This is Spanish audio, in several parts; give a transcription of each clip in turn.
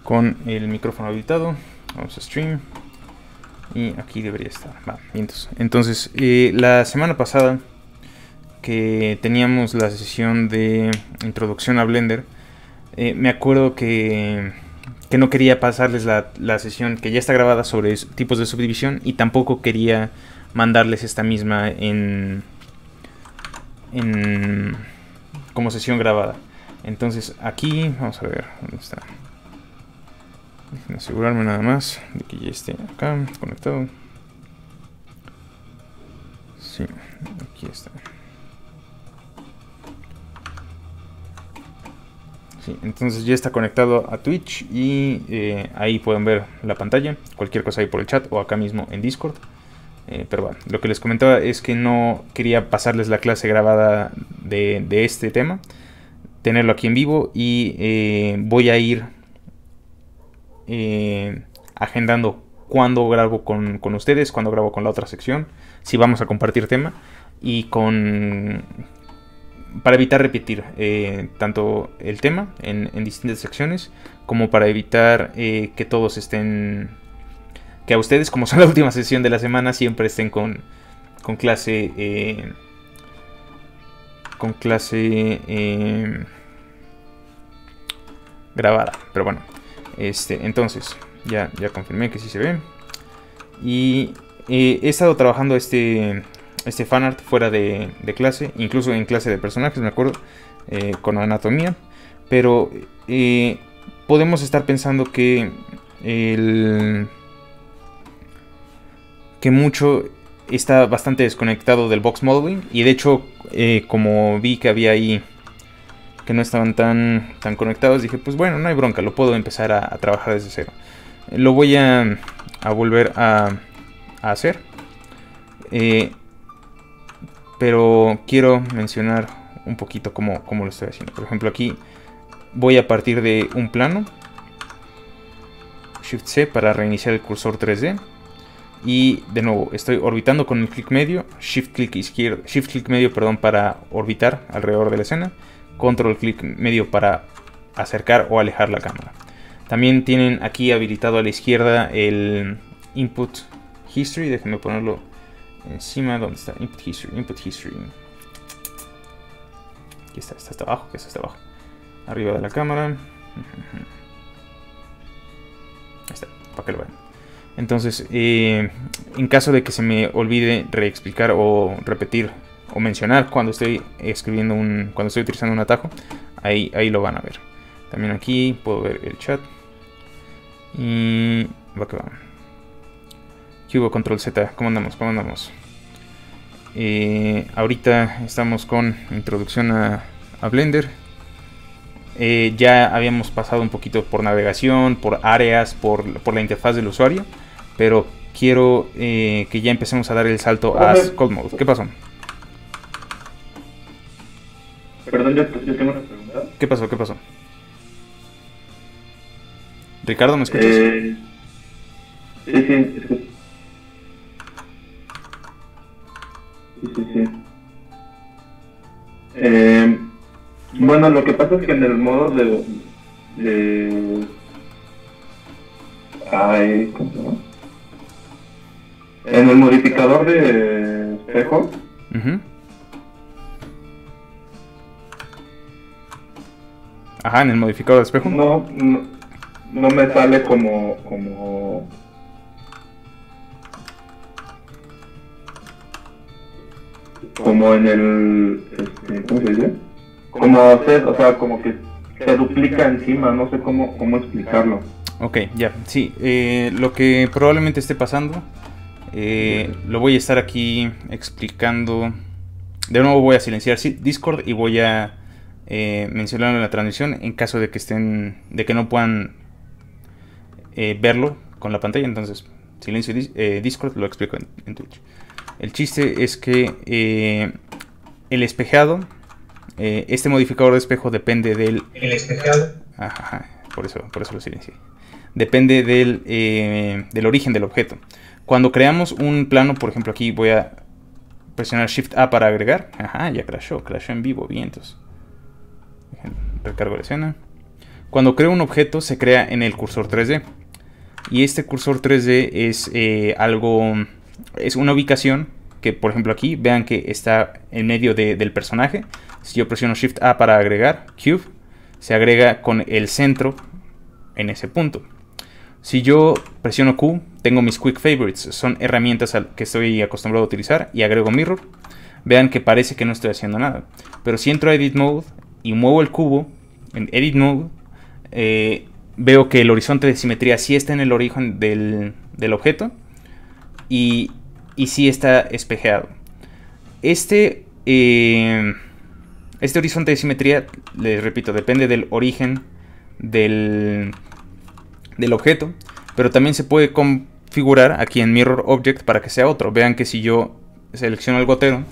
con el micrófono habilitado. Vamos a stream. Y aquí debería estar. Va, entonces la semana pasada que teníamos la sesión de introducción a Blender, me acuerdo que no quería pasarles la sesión que ya está grabada sobre tipos de subdivisión, y tampoco quería mandarles esta misma como sesión grabada. Entonces aquí vamos a ver dónde está. Déjenme asegurarme nada más de que ya esté acá conectado. Sí, aquí está. Sí, entonces ya está conectado a Twitch y ahí pueden ver la pantalla. Cualquier cosa ahí por el chat o acá mismo en Discord. Pero bueno, lo que les comentaba es que no quería pasarles la clase grabada de este tema, tenerlo aquí en vivo, y voy a ir agendando cuándo grabo con ustedes, cuándo grabo con la otra sección, si vamos a compartir tema, y para evitar repetir tanto el tema en distintas secciones, como para evitar que todos estén, que a ustedes, como son la última sesión de la semana, siempre estén con clase grabada. Pero bueno, entonces ya confirmé que sí se ve, y he estado trabajando este fanart fuera de clase, incluso en clase de personajes, me acuerdo, con anatomía. Pero podemos estar pensando que mucho está bastante desconectado del box modeling, y de hecho como vi que había ahí que no estaban tan conectados, dije, pues bueno, no hay bronca, lo puedo empezar a trabajar desde cero. Lo voy a volver a hacer, pero quiero mencionar un poquito cómo lo estoy haciendo. Por ejemplo, aquí voy a partir de un plano, Shift C para reiniciar el cursor 3D, y de nuevo estoy orbitando con el clic medio, Shift clic medio, perdón, para orbitar alrededor de la escena, Control clic medio para acercar o alejar la cámara. También tienen aquí habilitado a la izquierda el Input History. Déjenme ponerlo encima. ¿Dónde está? Input History. Aquí está hasta abajo, que está hasta abajo. Arriba de la cámara. Ahí está, para que lo vean. Entonces, en caso de que se me olvide reexplicar o repetir o mencionar cuando estoy cuando estoy utilizando un atajo, ahí lo van a ver. También aquí puedo ver el chat. Y va que va. Cubo Control Z, ¿cómo andamos? Ahorita estamos con introducción a Blender. Ya habíamos pasado un poquito por navegación, por áreas, por la interfaz del usuario, pero quiero que ya empecemos a dar el salto a Cold Mode. ¿Qué pasó? Perdón, yo tengo una pregunta. ¿Qué pasó? Ricardo, ¿me escuchas? Sí. Bueno, lo que pasa es que en el modo ¿cómo se llama? En el modificador de espejo. Ajá, en el modificador de espejo. No me sale como en el ¿cómo se dice? O sea, como que se duplica encima, no sé cómo explicarlo. Ok, ya, sí. Lo que probablemente esté pasando, lo voy a estar aquí explicando. De nuevo voy a silenciar Discord y voy a mencionarlo en la transmisión en caso de que no puedan verlo con la pantalla. Entonces silencio Discord, lo explico en Twitch. El chiste es que el espejado, este modificador de espejo depende del... El espejado. Ajá, por eso lo silencié. Depende del origen del objeto. Cuando creamos un plano, por ejemplo, aquí voy a presionar Shift A para agregar. Ajá, ya crashó en vivo, vientos. Recargo la escena. Cuando creo un objeto se crea en el cursor 3D. Y este cursor 3D es es una ubicación que, por ejemplo, aquí vean que está en medio del personaje. Si yo presiono Shift A para agregar Cube, se agrega con el centro en ese punto. Si yo presiono Q, tengo mis Quick Favorites, son herramientas que estoy acostumbrado a utilizar, y agrego Mirror. Vean que parece que no estoy haciendo nada, pero si entro a Edit Mode y muevo el cubo en Edit Mode, veo que el horizonte de simetría sí está en el origen del objeto y sí está espejeado. Este horizonte de simetría, les repito, depende del origen del objeto, pero también se puede configurar aquí en Mirror Object para que sea otro. Vean que si yo selecciono el gotero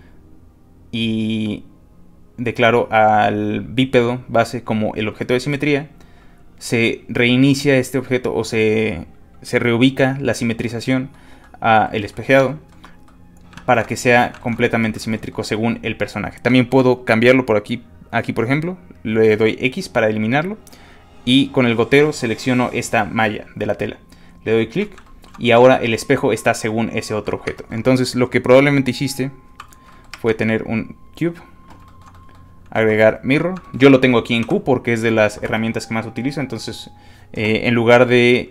y declaro al bípedo base como el objeto de simetría, se reinicia este objeto o se reubica la simetrización a el espejeado para que sea completamente simétrico según el personaje. También puedo cambiarlo por aquí por ejemplo, le doy X para eliminarlo y con el gotero selecciono esta malla de la tela, le doy clic y ahora el espejo está según ese otro objeto. Entonces lo que probablemente hiciste fue tener un cube, agregar mirror. Yo lo tengo aquí en Q porque es de las herramientas que más utilizo. Entonces en lugar de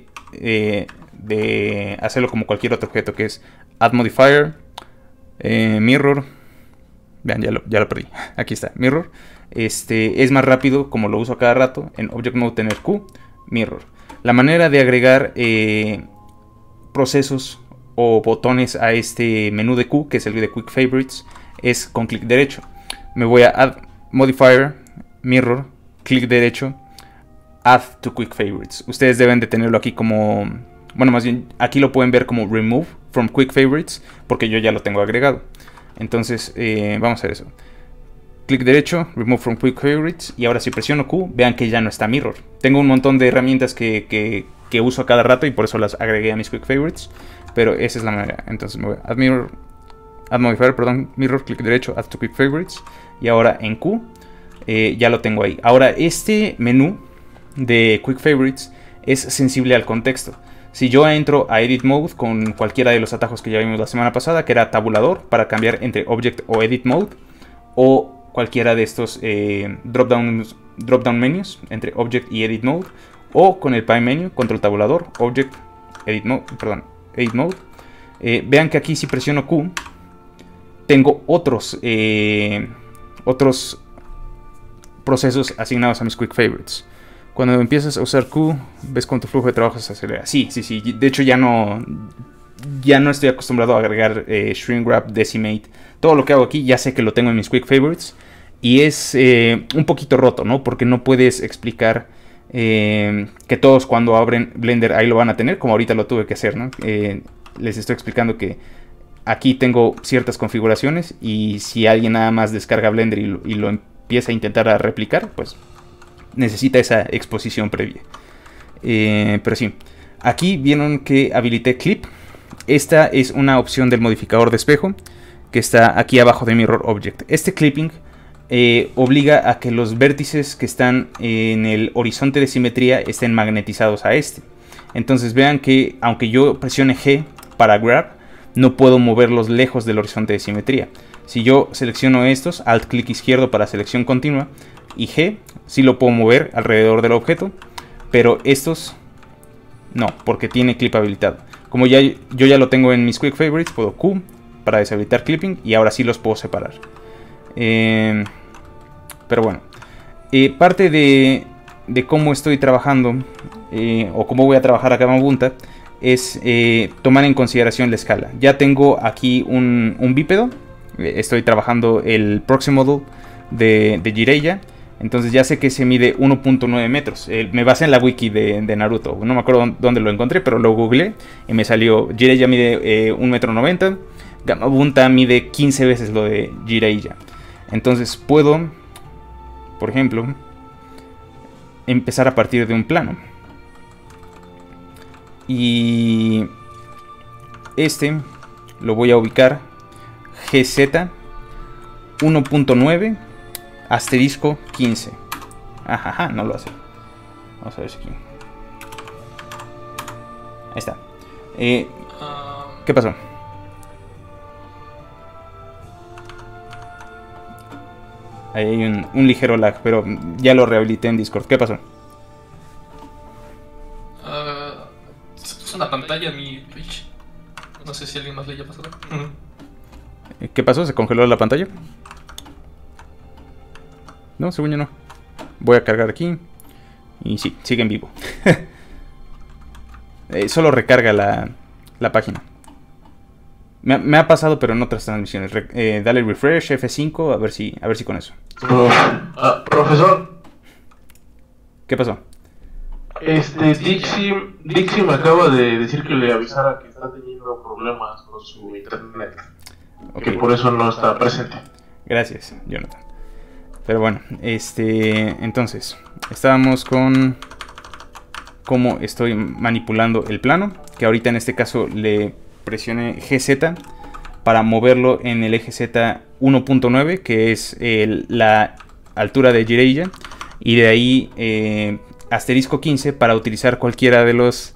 hacerlo como cualquier otro objeto, que es add modifier, mirror, vean, ya lo perdí, aquí está, mirror. Es más rápido, como lo uso a cada rato, en Object Mode tener Q, mirror. La manera de agregar procesos o botones a este menú de Q, que es el de Quick Favorites, es con clic derecho. Me voy a Add Modifier, Mirror, clic derecho, Add to Quick Favorites. Ustedes deben de tenerlo aquí como... Bueno, más bien, aquí lo pueden ver como Remove from Quick Favorites, porque yo ya lo tengo agregado. Entonces, vamos a hacer eso. Clic derecho, Remove from Quick Favorites, y ahora si presiono Q, vean que ya no está Mirror. Tengo un montón de herramientas que uso a cada rato y por eso las agregué a mis Quick Favorites, pero esa es la manera. Entonces me voy a Add Modifier, perdón, Mirror, clic derecho, Add to Quick Favorites, y ahora en Q ya lo tengo ahí. Ahora este menú de Quick Favorites es sensible al contexto. Si yo entro a Edit Mode con cualquiera de los atajos que ya vimos la semana pasada, que era tabulador para cambiar entre Object o Edit Mode, o cualquiera de estos drop-down menus entre Object y Edit Mode, o con el Pie Menu, control tabulador, Object, Edit Mode. Vean que aquí si presiono Q, tengo otros procesos asignados a mis Quick Favorites. Cuando empiezas a usar Q, ves con tu flujo de trabajo se acelera. Sí. De hecho ya no estoy acostumbrado a agregar Shrink Wrap, Decimate. Todo lo que hago aquí ya sé que lo tengo en mis Quick Favorites. Y es un poquito roto, ¿no? Porque no puedes explicar que todos cuando abren Blender ahí lo van a tener, como ahorita lo tuve que hacer, ¿no? Les estoy explicando que aquí tengo ciertas configuraciones y si alguien nada más descarga Blender y lo empieza a intentar a replicar, pues necesita esa exposición previa. Pero sí, aquí vieron que habilité Clip. Esta es una opción del modificador de espejo que está aquí abajo de Mirror Object. Este clipping obliga a que los vértices que están en el horizonte de simetría estén magnetizados a este. Entonces vean que aunque yo presione G para grab, no puedo moverlos lejos del horizonte de simetría. Si yo selecciono estos, alt clic izquierdo para selección continua y G, sí lo puedo mover alrededor del objeto, pero estos no, porque tiene clip habilitado. Como yo ya lo tengo en mis Quick Favorites, puedo Q para deshabilitar clipping y ahora sí los puedo separar. Pero bueno, parte de cómo estoy trabajando o cómo voy a trabajar a Gamabunta es tomar en consideración la escala. Ya tengo aquí un bípedo, estoy trabajando el Proxy Model de Jiraiya, entonces ya sé que se mide 1.9 metros. Me basé en la wiki de Naruto, no me acuerdo dónde lo encontré, pero lo googleé y me salió Jiraiya mide 1,90 m, Gamabunta mide 15 veces lo de Jiraiya. Entonces puedo, por ejemplo, empezar a partir de un plano. Y este lo voy a ubicar GZ 1.9 asterisco 15. Ajaja, no lo hace. Vamos a ver si aquí. Ahí está. ¿Qué pasó? Ahí hay un ligero lag, pero ya lo rehabilité en Discord. ¿Qué pasó? Se puso una pantalla en mi Twitch. No sé si alguien más le haya pasado. ¿Qué pasó? ¿Se congeló la pantalla? No, según yo no. Voy a cargar aquí. Y sí, sigue en vivo. Solo recarga la página. Me ha pasado, pero en otras transmisiones. Dale refresh, F5, a ver si con eso. Profesor. ¿Qué pasó? Dixie me acaba de decir que le avisara que está teniendo problemas con su internet. Okay. Que por eso no está presente. Gracias, Jonathan. Pero bueno, entonces, estábamos con cómo estoy manipulando el plano. Que ahorita en este caso le presioné GZ para moverlo en el eje Z 1.9, que es la altura de Jiraiya. Y de ahí asterisco 15 para utilizar cualquiera de los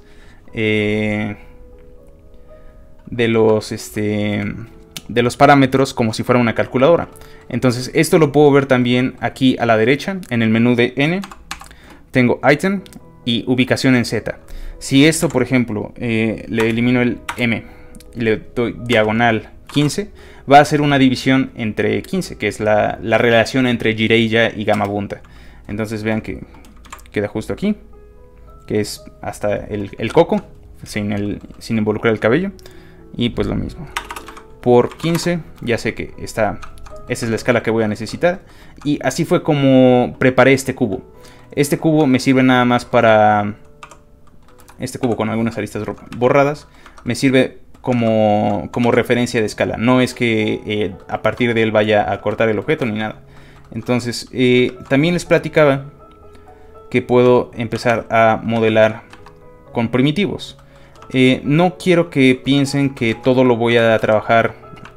parámetros como si fuera una calculadora. Entonces esto lo puedo ver también aquí a la derecha en el menú de N. Tengo item y ubicación en Z. Si esto, por ejemplo, le elimino el M y le doy diagonal 15, va a hacer una división entre 15, que es la relación entre Jiraiya y Gamabunta. Entonces vean que queda justo aquí, que es hasta el coco, sin involucrar el cabello. Y pues lo mismo. Por 15 ya sé que esa es la escala que voy a necesitar. Y así fue como preparé este cubo. Este cubo me sirve nada más para... Este cubo con algunas aristas borradas me sirve como referencia de escala. No es que a partir de él vaya a cortar el objeto ni nada. Entonces también les platicaba que puedo empezar a modelar con primitivos. No quiero que piensen que todo lo voy a trabajar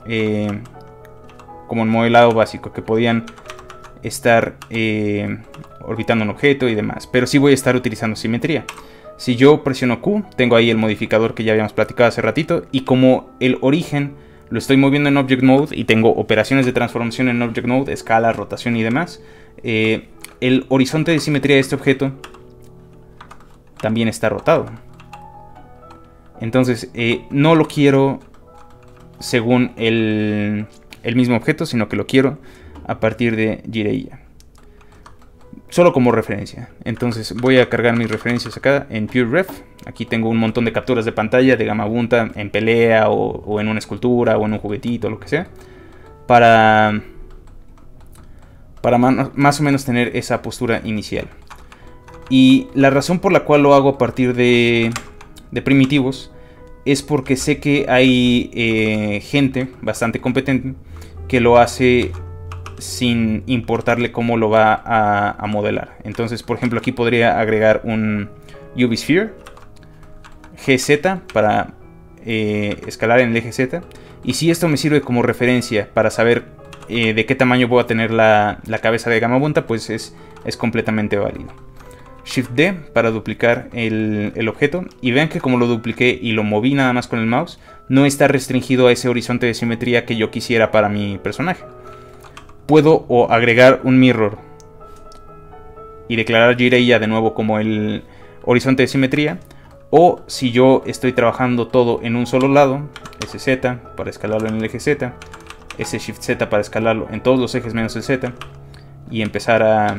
como en modelado básico, que podían estar orbitando un objeto y demás, pero sí voy a estar utilizando simetría. Si yo presiono Q, tengo ahí el modificador que ya habíamos platicado hace ratito, y como el origen lo estoy moviendo en Object Mode y tengo operaciones de transformación en Object Mode, escala, rotación y demás, el horizonte de simetría de este objeto también está rotado. Entonces no lo quiero según el mismo objeto, sino que lo quiero a partir de Jiraiya, solo como referencia. Entonces voy a cargar mis referencias acá en PureRef. Aquí tengo un montón de capturas de pantalla de Gamabunta en pelea o en una escultura o en un juguetito, lo que sea, para más o menos tener esa postura inicial. Y la razón por la cual lo hago a partir de primitivos es porque sé que hay gente bastante competente que lo hace sin importarle cómo lo va a modelar. Entonces, por ejemplo, aquí podría agregar un UV Sphere GZ para escalar en el eje Z. Y si esto me sirve como referencia para saber de qué tamaño voy a tener la cabeza de Gamabunta, pues es completamente válido. Shift D para duplicar el objeto. Y vean que como lo dupliqué y lo moví nada más con el mouse, no está restringido a ese horizonte de simetría que yo quisiera para mi personaje. Puedo o agregar un mirror y declarar Jiraiya de nuevo como el horizonte de simetría. O si yo estoy trabajando todo en un solo lado, SZ para escalarlo en el eje Z, Shift Z para escalarlo en todos los ejes menos el Z, y empezar a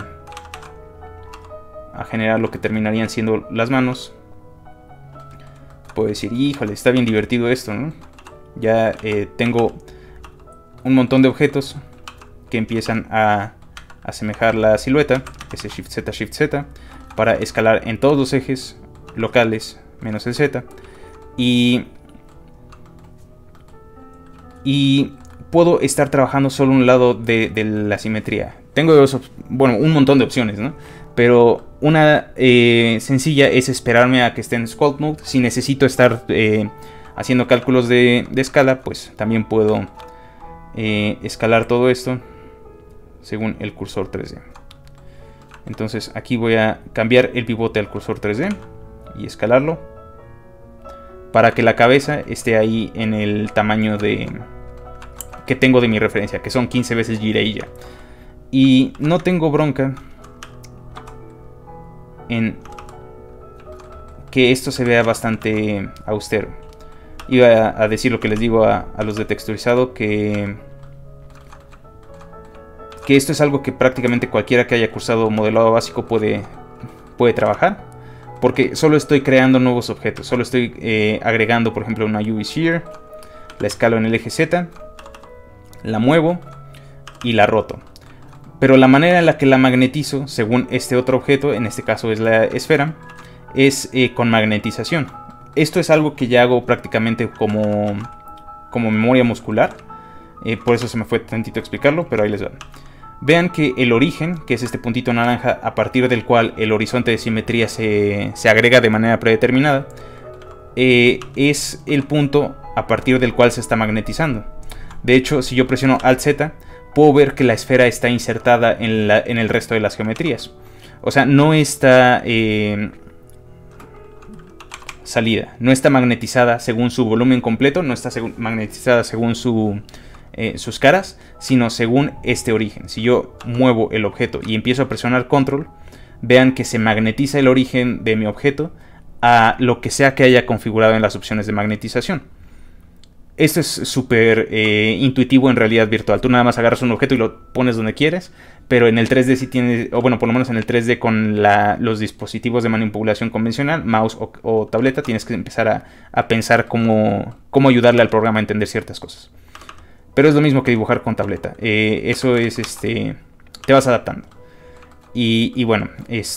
generar lo que terminarían siendo las manos. Puedo decir, híjole, está bien divertido esto, ¿no? Ya tengo un montón de objetos que empiezan a asemejar la silueta, Shift Z, para escalar en todos los ejes locales menos el Z. Y puedo estar trabajando solo un lado de la simetría. Tengo un montón de opciones, ¿no? Pero una sencilla es esperarme a que esté en Sculpt Mode. Si necesito estar haciendo cálculos de escala, pues también puedo escalar todo esto según el cursor 3D. Entonces aquí voy a cambiar el pivote al cursor 3D y escalarlo para que la cabeza esté ahí en el tamaño que tengo de mi referencia, que son 15 veces Jiraiya. Y no tengo bronca en que esto se vea bastante austero. Iba a decir lo que les digo a los de texturizado, que esto es algo que prácticamente cualquiera que haya cursado modelado básico puede trabajar, porque solo estoy creando nuevos objetos, solo estoy agregando, por ejemplo, una UV Shear, la escalo en el eje Z, la muevo y la roto. Pero la manera en la que la magnetizo, según este otro objeto, en este caso es la esfera, es con magnetización. Esto es algo que ya hago prácticamente como memoria muscular. Por eso se me fue tantito explicarlo, pero ahí les va. Vean que el origen, que es este puntito naranja, a partir del cual el horizonte de simetría se agrega de manera predeterminada, es el punto a partir del cual se está magnetizando. De hecho, si yo presiono Alt Z, puedo ver que la esfera está insertada en el resto de las geometrías. O sea, no está salida, no está magnetizada según su volumen completo, no está magnetizada según sus caras, sino según este origen. Si yo muevo el objeto y empiezo a presionar Control, vean que se magnetiza el origen de mi objeto a lo que sea que haya configurado en las opciones de magnetización. Esto es súper intuitivo en realidad virtual. Tú nada más agarras un objeto y lo pones donde quieres, pero en el 3D sí tienes, o bueno, por lo menos en el 3D con los dispositivos de manipulación convencional, mouse o tableta, tienes que empezar a pensar cómo ayudarle al programa a entender ciertas cosas. Pero es lo mismo que dibujar con tableta. Eso es, te vas adaptando. Y bueno,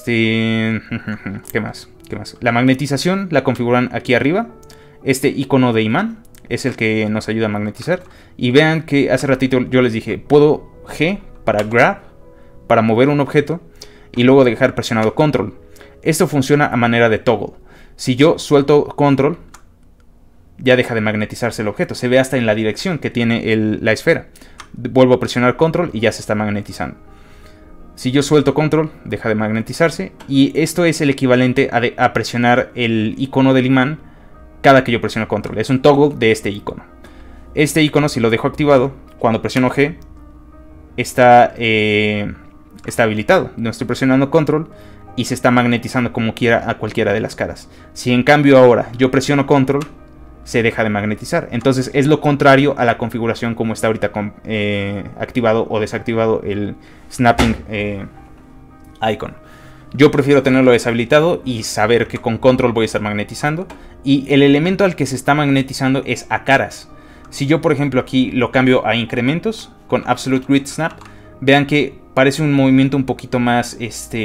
¿qué más? La magnetización la configuran aquí arriba. Este icono de imán es el que nos ayuda a magnetizar. Y vean que hace ratito yo les dije, puedo G para grab, para mover un objeto, y luego dejar presionado control. Esto funciona a manera de toggle. Si yo suelto control, ya deja de magnetizarse el objeto. Se ve hasta en la dirección que tiene la esfera. Vuelvo a presionar control y ya se está magnetizando. Si yo suelto control, deja de magnetizarse. Y esto es el equivalente a presionar el icono del imán cada que yo presiono control. Es un toggle de este icono. Este icono, si lo dejo activado, cuando presiono G, está habilitado. No estoy presionando control y se está magnetizando como quiera a cualquiera de las caras. Si en cambio ahora yo presiono control, se deja de magnetizar. Entonces es lo contrario a la configuración como está ahorita activado o desactivado el snapping icon. Yo prefiero tenerlo deshabilitado y saber que con control voy a estar magnetizando. Y el elemento al que se está magnetizando es a caras. Si yo, por ejemplo, aquí lo cambio a incrementos con Absolute Grid Snap, vean que parece un movimiento un poquito más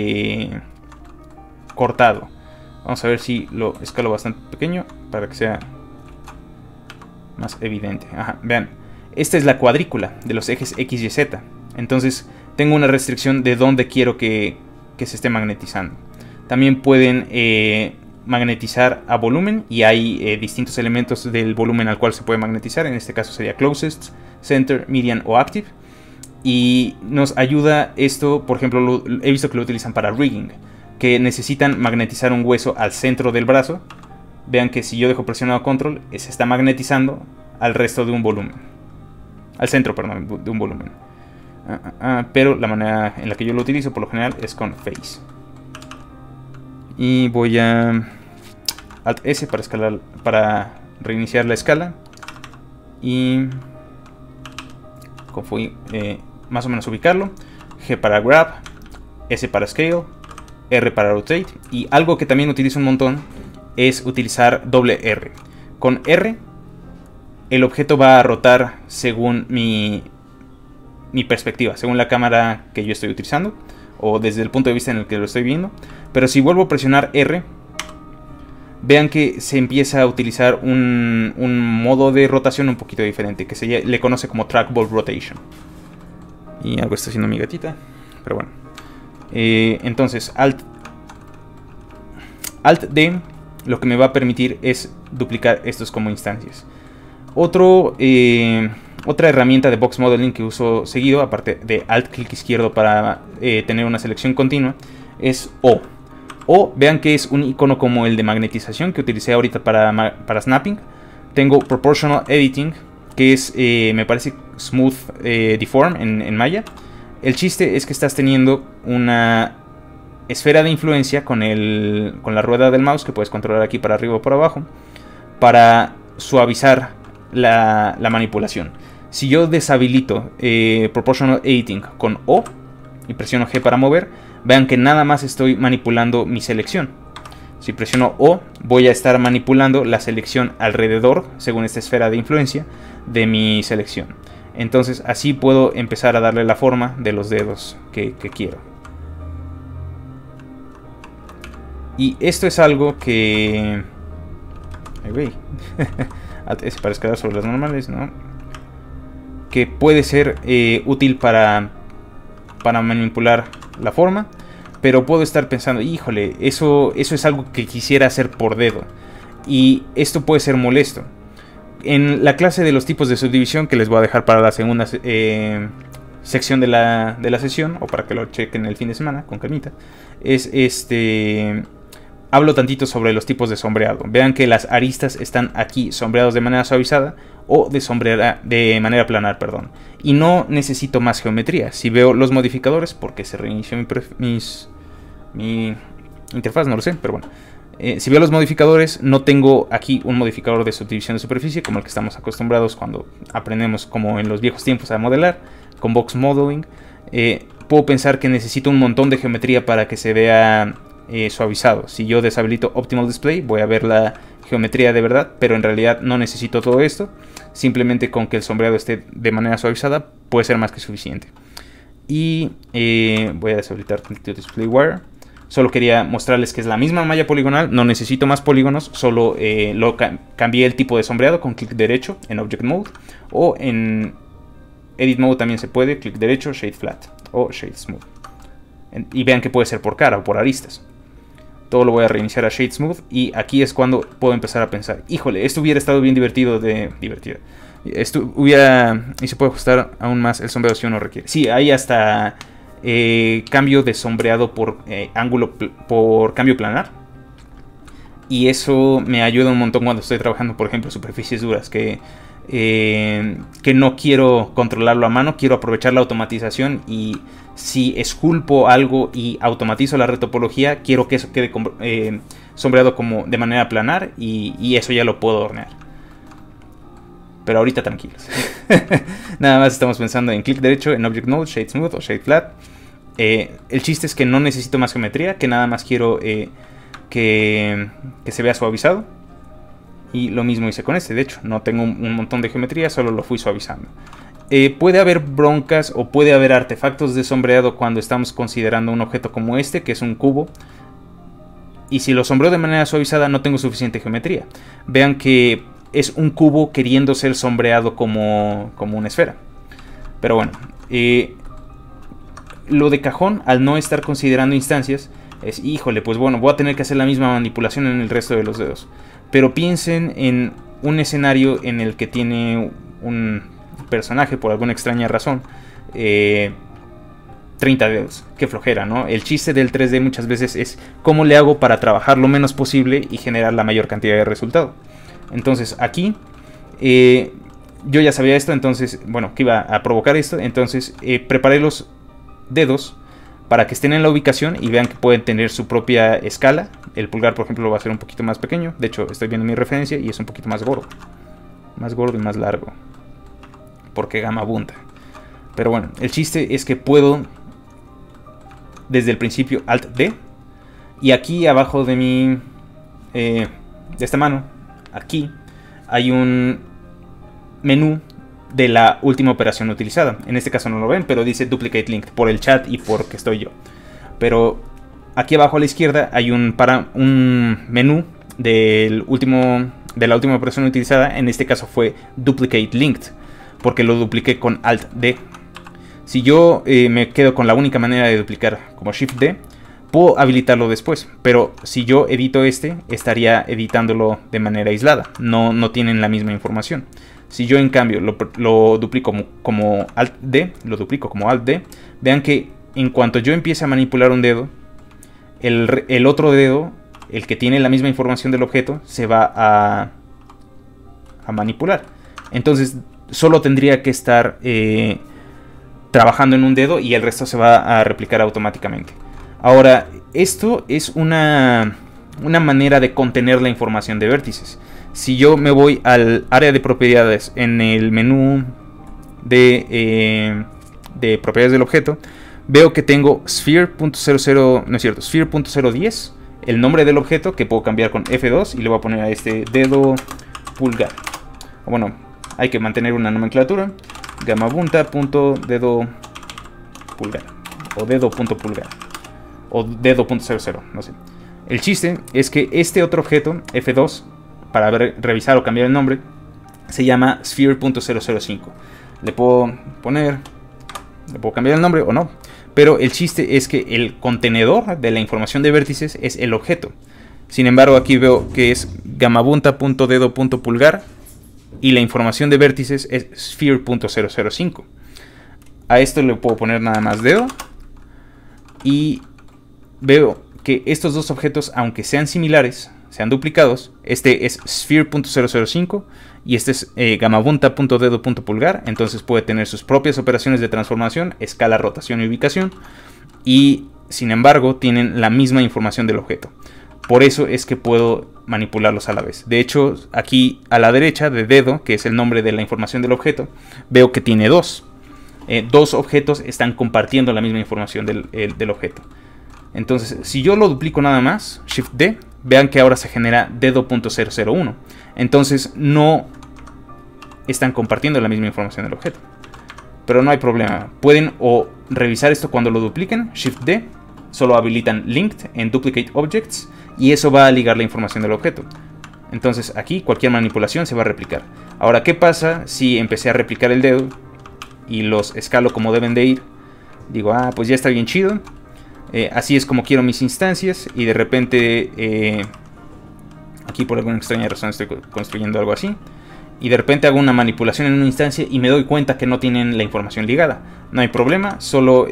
cortado. Vamos a ver si lo escalo bastante pequeño para que sea más evidente. Ajá, vean, esta es la cuadrícula de los ejes X y Z. Entonces tengo una restricción de dónde quiero que se esté magnetizando. También pueden magnetizar a volumen, y hay distintos elementos del volumen al cual se puede magnetizar. En este caso sería Closest, Center, Median o Active. Y nos ayuda esto, por ejemplo, he visto que lo utilizan para rigging, que necesitan magnetizar un hueso al centro del brazo. Vean que si yo dejo presionado control, se está magnetizando al resto de un volumen. Al centro, perdón, de un volumen. Pero la manera en la que yo lo utilizo por lo general es con Face. Y voy a Alt S para escalar, para reiniciar la escala. Y más o menos ubicarlo. G para Grab, S para Scale, R para Rotate. Y algo que también utilizo un montón es utilizar doble R. Con R el objeto va a rotar según mi perspectiva, según la cámara que yo estoy utilizando o desde el punto de vista en el que lo estoy viendo. Pero si vuelvo a presionar R, vean que se empieza a utilizar un modo de rotación un poquito diferente, que se le conoce como Trackball Rotation. Y algo está haciendo mi gatita, pero bueno. Entonces Alt D lo que me va a permitir es duplicar estos como instancias. Otro Otra herramienta de box modeling que uso seguido, aparte de alt clic izquierdo para tener una selección continua, es O. O, vean que es un icono como el de magnetización que utilicé ahorita para snapping. Tengo proportional editing, que es, me parece, smooth deform en Maya. El chiste es que estás teniendo una esfera de influencia con la rueda del mouse, que puedes controlar aquí para arriba o para abajo, para suavizar la manipulación. Si yo deshabilito Proportional Editing con O y presiono G para mover, vean que nada más estoy manipulando mi selección. Si presiono O, voy a estar manipulando la selección alrededor, según esta esfera de influencia, de mi selección. Entonces así puedo empezar a darle la forma de los dedos que quiero. Y esto es algo que... es para escalar sobre las normales, ¿no? Que puede ser útil para manipular la forma. Pero puedo estar pensando, híjole, eso es algo que quisiera hacer por dedo. Y esto puede ser molesto. En la clase de los tipos de subdivisión, que les voy a dejar para la segunda sección de la sesión, o para que lo chequen el fin de semana con calmita, hablo tantito sobre los tipos de sombreado. Vean que las aristas están aquí sombreados de manera suavizada o de manera planar, perdón. Y no necesito más geometría. Si veo los modificadores, porque se reinició mi interfaz, no lo sé, pero bueno. Si veo los modificadores, no tengo aquí un modificador de subdivisión de superficie como el que estamos acostumbrados cuando aprendemos, como en los viejos tiempos, a modelar con box modeling. Puedo pensar que necesito un montón de geometría para que se vea suavizado. Si yo deshabilito Optimal Display, voy a ver la geometría de verdad, pero en realidad no necesito todo esto. Simplemente con que el sombreado esté de manera suavizada puede ser más que suficiente. Y voy a deshabilitar Display Wire. Solo quería mostrarles que es la misma malla poligonal, no necesito más polígonos, solo cambié el tipo de sombreado con clic derecho en Object Mode, o en Edit Mode también se puede, clic derecho, Shade Flat o Shade Smooth. Y vean que puede ser por cara o por aristas. Todo lo voy a reiniciar a Shade Smooth y aquí es cuando puedo empezar a pensar, híjole, esto hubiera estado bien divertido. Esto hubiera... y se puede ajustar aún más el sombreado si uno requiere. Sí, hay hasta... cambio de sombreado por ángulo por cambio planar, y eso me ayuda un montón cuando estoy trabajando, por ejemplo, superficies duras que no quiero controlarlo a mano, quiero aprovechar la automatización, y si esculpo algo y automatizo la retopología, quiero que eso quede sombreado como de manera planar, y eso ya lo puedo hornear. Pero ahorita tranquilos. Nada más estamos pensando en clic derecho, en Object Mode, Shade Smooth o Shade Flat. El chiste es que no necesito más geometría, que nada más quiero que se vea suavizado. Y lo mismo hice con este, de hecho, no tengo un montón de geometría, solo lo fui suavizando. Puede haber broncas o puede haber artefactos de sombreado cuando estamos considerando un objeto como este, que es un cubo. Y si lo sombreo de manera suavizada no tengo suficiente geometría. Vean que es un cubo queriendo ser sombreado como una esfera. Pero bueno, lo de cajón, al no estar considerando instancias, es, híjole, pues bueno, voy a tener que hacer la misma manipulación en el resto de los dedos. Pero piensen en un escenario en el que tiene un personaje, por alguna extraña razón, 30 dedos. Qué flojera, ¿no? El chiste del 3D muchas veces es cómo le hago para trabajar lo menos posible y generar la mayor cantidad de resultado. Entonces aquí yo ya sabía esto, entonces, bueno, que iba a provocar esto. Entonces preparé los dedos para que estén en la ubicación y vean que pueden tener su propia escala. El pulgar, por ejemplo, va a ser un poquito más pequeño. De hecho, estoy viendo mi referencia y es un poquito más gordo. Más gordo y más largo, porque gama abunda. Pero bueno, el chiste es que puedo desde el principio Alt D, y aquí abajo de mi de esta mano, aquí hay un menú de la última operación utilizada. En este caso no lo ven, pero dice Duplicate Link por el chat y porque estoy yo. Pero aquí abajo a la izquierda hay un menú de la última operación utilizada. En este caso fue Duplicate Linked, porque lo dupliqué con Alt D. Si yo me quedo con la única manera de duplicar como Shift D, puedo habilitarlo después, pero si yo edito estaría editándolo de manera aislada, no tienen la misma información. Si yo en cambio lo duplico como Alt-D, vean que en cuanto yo empiece a manipular un dedo, el otro dedo, el que tiene la misma información del objeto, se va a manipular. Entonces solo tendría que estar trabajando en un dedo y el resto se va a replicar automáticamente. Ahora, esto es una manera de contener la información de vértices. Si yo me voy al área de propiedades en el menú de propiedades del objeto, veo que tengo sphere.0010, el nombre del objeto, que puedo cambiar con F2 y le voy a poner a este dedo pulgar. Bueno, hay que mantener una nomenclatura, gamabunta.dedo pulgar o dedo.pulgar o dedo.00, no sé. El chiste es que este otro objeto, F2, para revisar o cambiar el nombre, se llama sphere.005. Le puedo cambiar el nombre o no, pero el chiste es que el contenedor de la información de vértices es el objeto. Sin embargo, aquí veo que es gamabunta.dedo.pulgar y la información de vértices es sphere.005. A esto le puedo poner nada más dedo y veo que estos dos objetos, aunque sean similares, sean duplicados, este es sphere.005 y este es gamabunta.dedo.pulgar, entonces puede tener sus propias operaciones de transformación, escala, rotación y ubicación, y sin embargo tienen la misma información del objeto. Por eso es que puedo manipularlos a la vez. De hecho, aquí a la derecha de dedo, que es el nombre de la información del objeto, veo que tiene dos. Dos objetos están compartiendo la misma información del objeto. Entonces, si yo lo duplico nada más, Shift D, vean que ahora se genera dedo.001. Entonces no están compartiendo la misma información del objeto. Pero no hay problema. Pueden o revisar esto cuando lo dupliquen, Shift D, solo habilitan Linked en Duplicate Objects y eso va a ligar la información del objeto. Entonces aquí cualquier manipulación se va a replicar. Ahora, ¿qué pasa si empecé a replicar el dedo y los escalo como deben de ir? Digo, pues ya está bien chido. Así es como quiero mis instancias y de repente aquí por alguna extraña razón estoy construyendo algo así y de repente hago una manipulación en una instancia y me doy cuenta que no tienen la información ligada. No hay problema, solo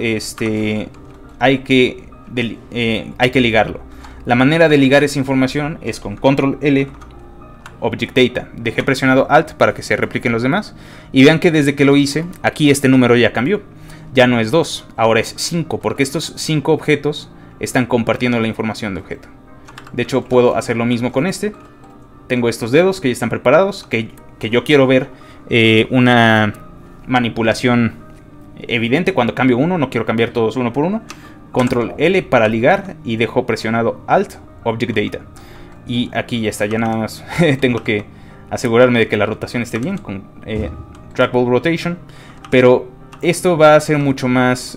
hay que ligarlo. La manera de ligar esa información es con Control L, Object Data. Dejé presionado Alt para que se repliquen los demás y vean que desde que lo hice aquí este número ya cambió. Ya no es 2, ahora es 5, porque estos 5 objetos están compartiendo la información de objeto. De hecho, puedo hacer lo mismo con este. Tengo estos dedos que ya están preparados, que yo quiero ver una manipulación evidente cuando cambio uno, no quiero cambiar todos uno por uno. Control L para ligar y dejo presionado Alt, Object Data. Y aquí ya está, ya nada más tengo que asegurarme de que la rotación esté bien con Trackball Rotation, pero esto va a ser mucho más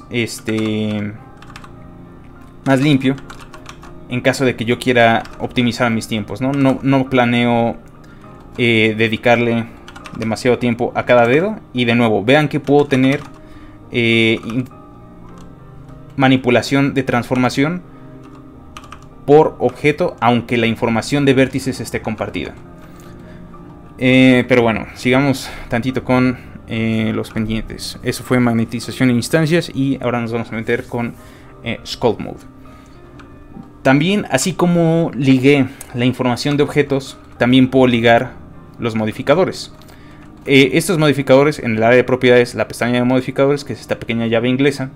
más limpio en caso de que yo quiera optimizar mis tiempos, no planeo dedicarle demasiado tiempo a cada dedo. Y de nuevo, vean que puedo tener manipulación de transformación por objeto, aunque la información de vértices esté compartida. Pero bueno, sigamos tantito con los pendientes. Eso fue magnetización en instancias y ahora nos vamos a meter con Sculpt Mode. También, así como ligué la información de objetos, también puedo ligar los modificadores. Estos modificadores en el área de propiedades, la pestaña de modificadores, que es esta pequeña llave inglesa,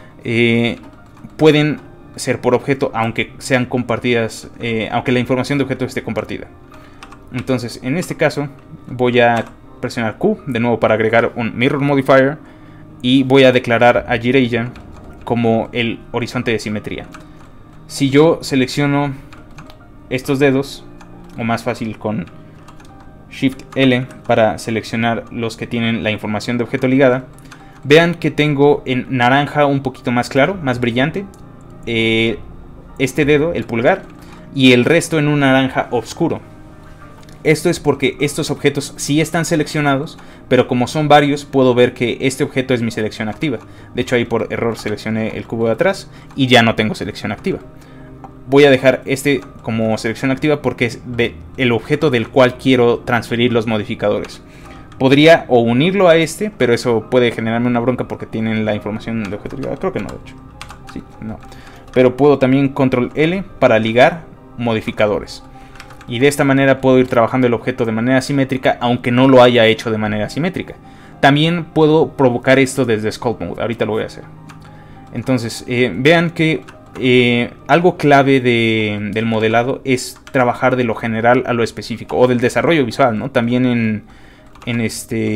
pueden ser por objeto aunque sean compartidas, aunque la información de objeto esté compartida. Entonces, en este caso voy a presionar Q de nuevo para agregar un Mirror Modifier y voy a declarar a Jiraiya como el horizonte de simetría. Si yo selecciono estos dedos, o más fácil con Shift L para seleccionar los que tienen la información de objeto ligada, vean que tengo en naranja un poquito más claro, más brillante, este dedo, el pulgar, y el resto en un naranja oscuro. Esto es porque estos objetos sí están seleccionados, pero como son varios, puedo ver que este objeto es mi selección activa. De hecho, ahí por error seleccioné el cubo de atrás y ya no tengo selección activa. Voy a dejar este como selección activa porque es el objeto del cual quiero transferir los modificadores. Podría o unirlo a este, pero eso puede generarme una bronca porque tienen la información de objeto ligado. Creo que no, de hecho. Sí, no. Pero puedo también control L para ligar modificadores. Y de esta manera puedo ir trabajando el objeto de manera simétrica, aunque no lo haya hecho de manera simétrica. También puedo provocar esto desde Sculpt Mode. Ahorita lo voy a hacer. Entonces, vean que algo clave del modelado es trabajar de lo general a lo específico. O del desarrollo visual, ¿no? También en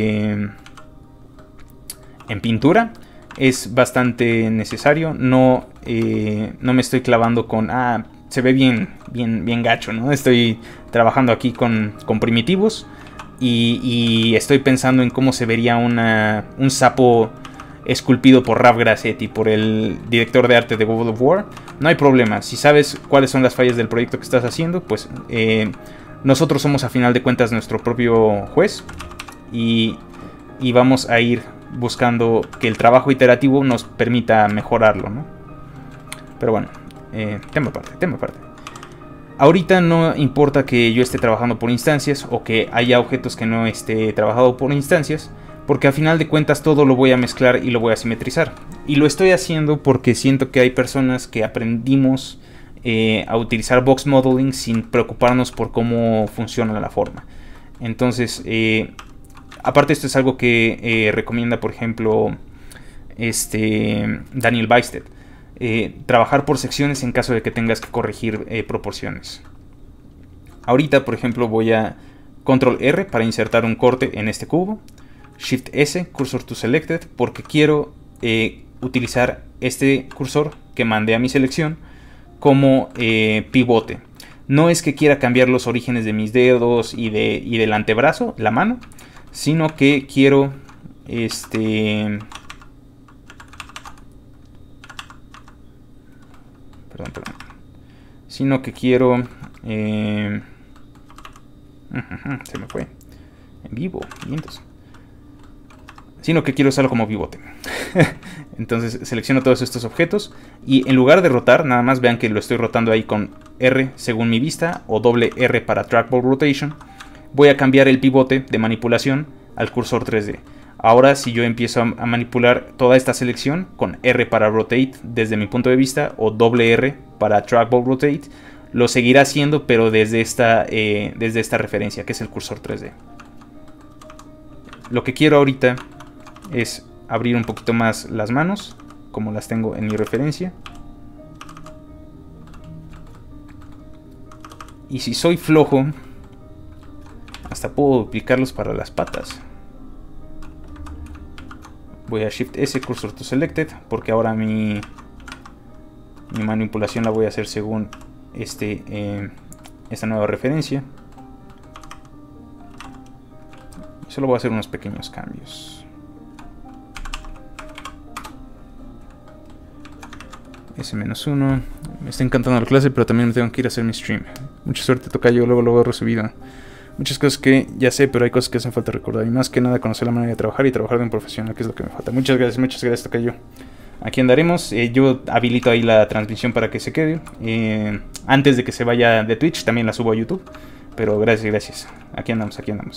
pintura es bastante necesario. No me estoy clavando con... se ve bien gacho, ¿no? Estoy trabajando aquí con primitivos y estoy pensando en cómo se vería un sapo esculpido por Ralph Grassetti, por el director de arte de God of War. No hay problema, si sabes cuáles son las fallas del proyecto que estás haciendo, pues nosotros somos a final de cuentas nuestro propio juez y vamos a ir buscando que el trabajo iterativo nos permita mejorarlo, ¿no? Pero bueno, tema aparte. Ahorita no importa que yo esté trabajando por instancias o que haya objetos que no esté trabajado por instancias, porque a final de cuentas todo lo voy a mezclar y lo voy a simetrizar. Y lo estoy haciendo porque siento que hay personas que aprendimos a utilizar box modeling sin preocuparnos por cómo funciona la forma. Entonces, aparte esto es algo que recomienda, por ejemplo, Daniel Bajstedt. Trabajar por secciones en caso de que tengas que corregir proporciones. Ahorita, por ejemplo, voy a Control R para insertar un corte en este cubo. Shift S, Cursor to Selected, porque quiero utilizar este cursor que mandé a mi selección como pivote. No es que quiera cambiar los orígenes de mis dedos y del antebrazo, la mano, sino que quiero sino que quiero se me fue en vivo, sino que quiero usarlo como pivote. Entonces selecciono todos estos objetos y en lugar de rotar, nada más vean que lo estoy rotando ahí con R según mi vista o doble R para Trackball Rotation. Voy a cambiar el pivote de manipulación al cursor 3D. Ahora si yo empiezo a manipular toda esta selección con R para Rotate desde mi punto de vista o doble R para Trackball Rotate, lo seguirá haciendo pero desde esta referencia que es el cursor 3D. Lo que quiero ahorita es abrir un poquito más las manos como las tengo en mi referencia. Y si soy flojo, hasta puedo duplicarlos para las patas. Voy a Shift S, Cursor to Selected, porque ahora mi manipulación la voy a hacer según esta nueva referencia. Solo voy a hacer unos pequeños cambios. S-1. Me está encantando la clase, pero también me tengo que ir a hacer mi stream. Mucha suerte, tocayo, luego lo he recibido. Muchas cosas que ya sé, pero hay cosas que hacen falta recordar. Y más que nada conocer la manera de trabajar y trabajar de un profesional, que es lo que me falta. Muchas gracias, tocayo. Aquí andaremos. Yo habilito ahí la transmisión para que se quede. Antes de que se vaya de Twitch, también la subo a YouTube. Pero gracias. Aquí andamos.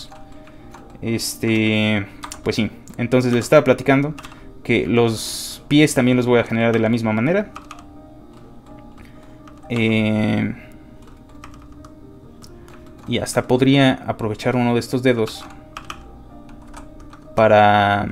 Pues sí. Entonces les estaba platicando que los pies también los voy a generar de la misma manera. Y hasta podría aprovechar uno de estos dedos para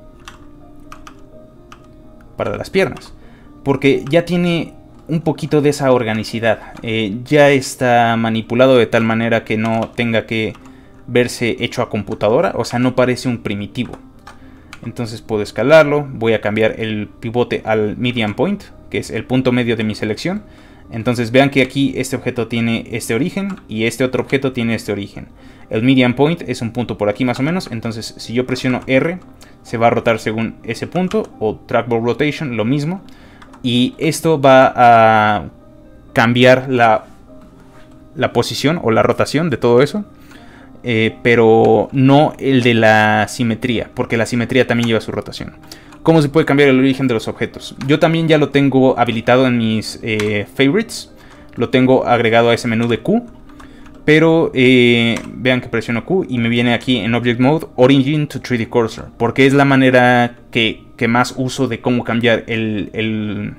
las piernas, porque ya tiene un poquito de esa organicidad. Ya está manipulado de tal manera que no tenga que verse hecho a computadora, o sea, no parece un primitivo. Entonces puedo escalarlo. Voy a cambiar el pivote al median point, que es el punto medio de mi selección. Entonces vean que aquí este objeto tiene este origen y este otro objeto tiene este origen. El median point es un punto por aquí más o menos. Entonces si yo presiono R se va a rotar según ese punto, o Trackball Rotation lo mismo. Y esto va a cambiar la posición o la rotación de todo eso. pero no el de la simetría, porque la simetría también lleva su rotación. ¿Cómo se puede cambiar el origen de los objetos? Yo también ya lo tengo habilitado en mis favorites. Lo tengo agregado a ese menú de Q. Pero vean que presiono Q y me viene aquí en Object Mode Origin to 3D Cursor. Porque es la manera que más uso de cómo cambiar el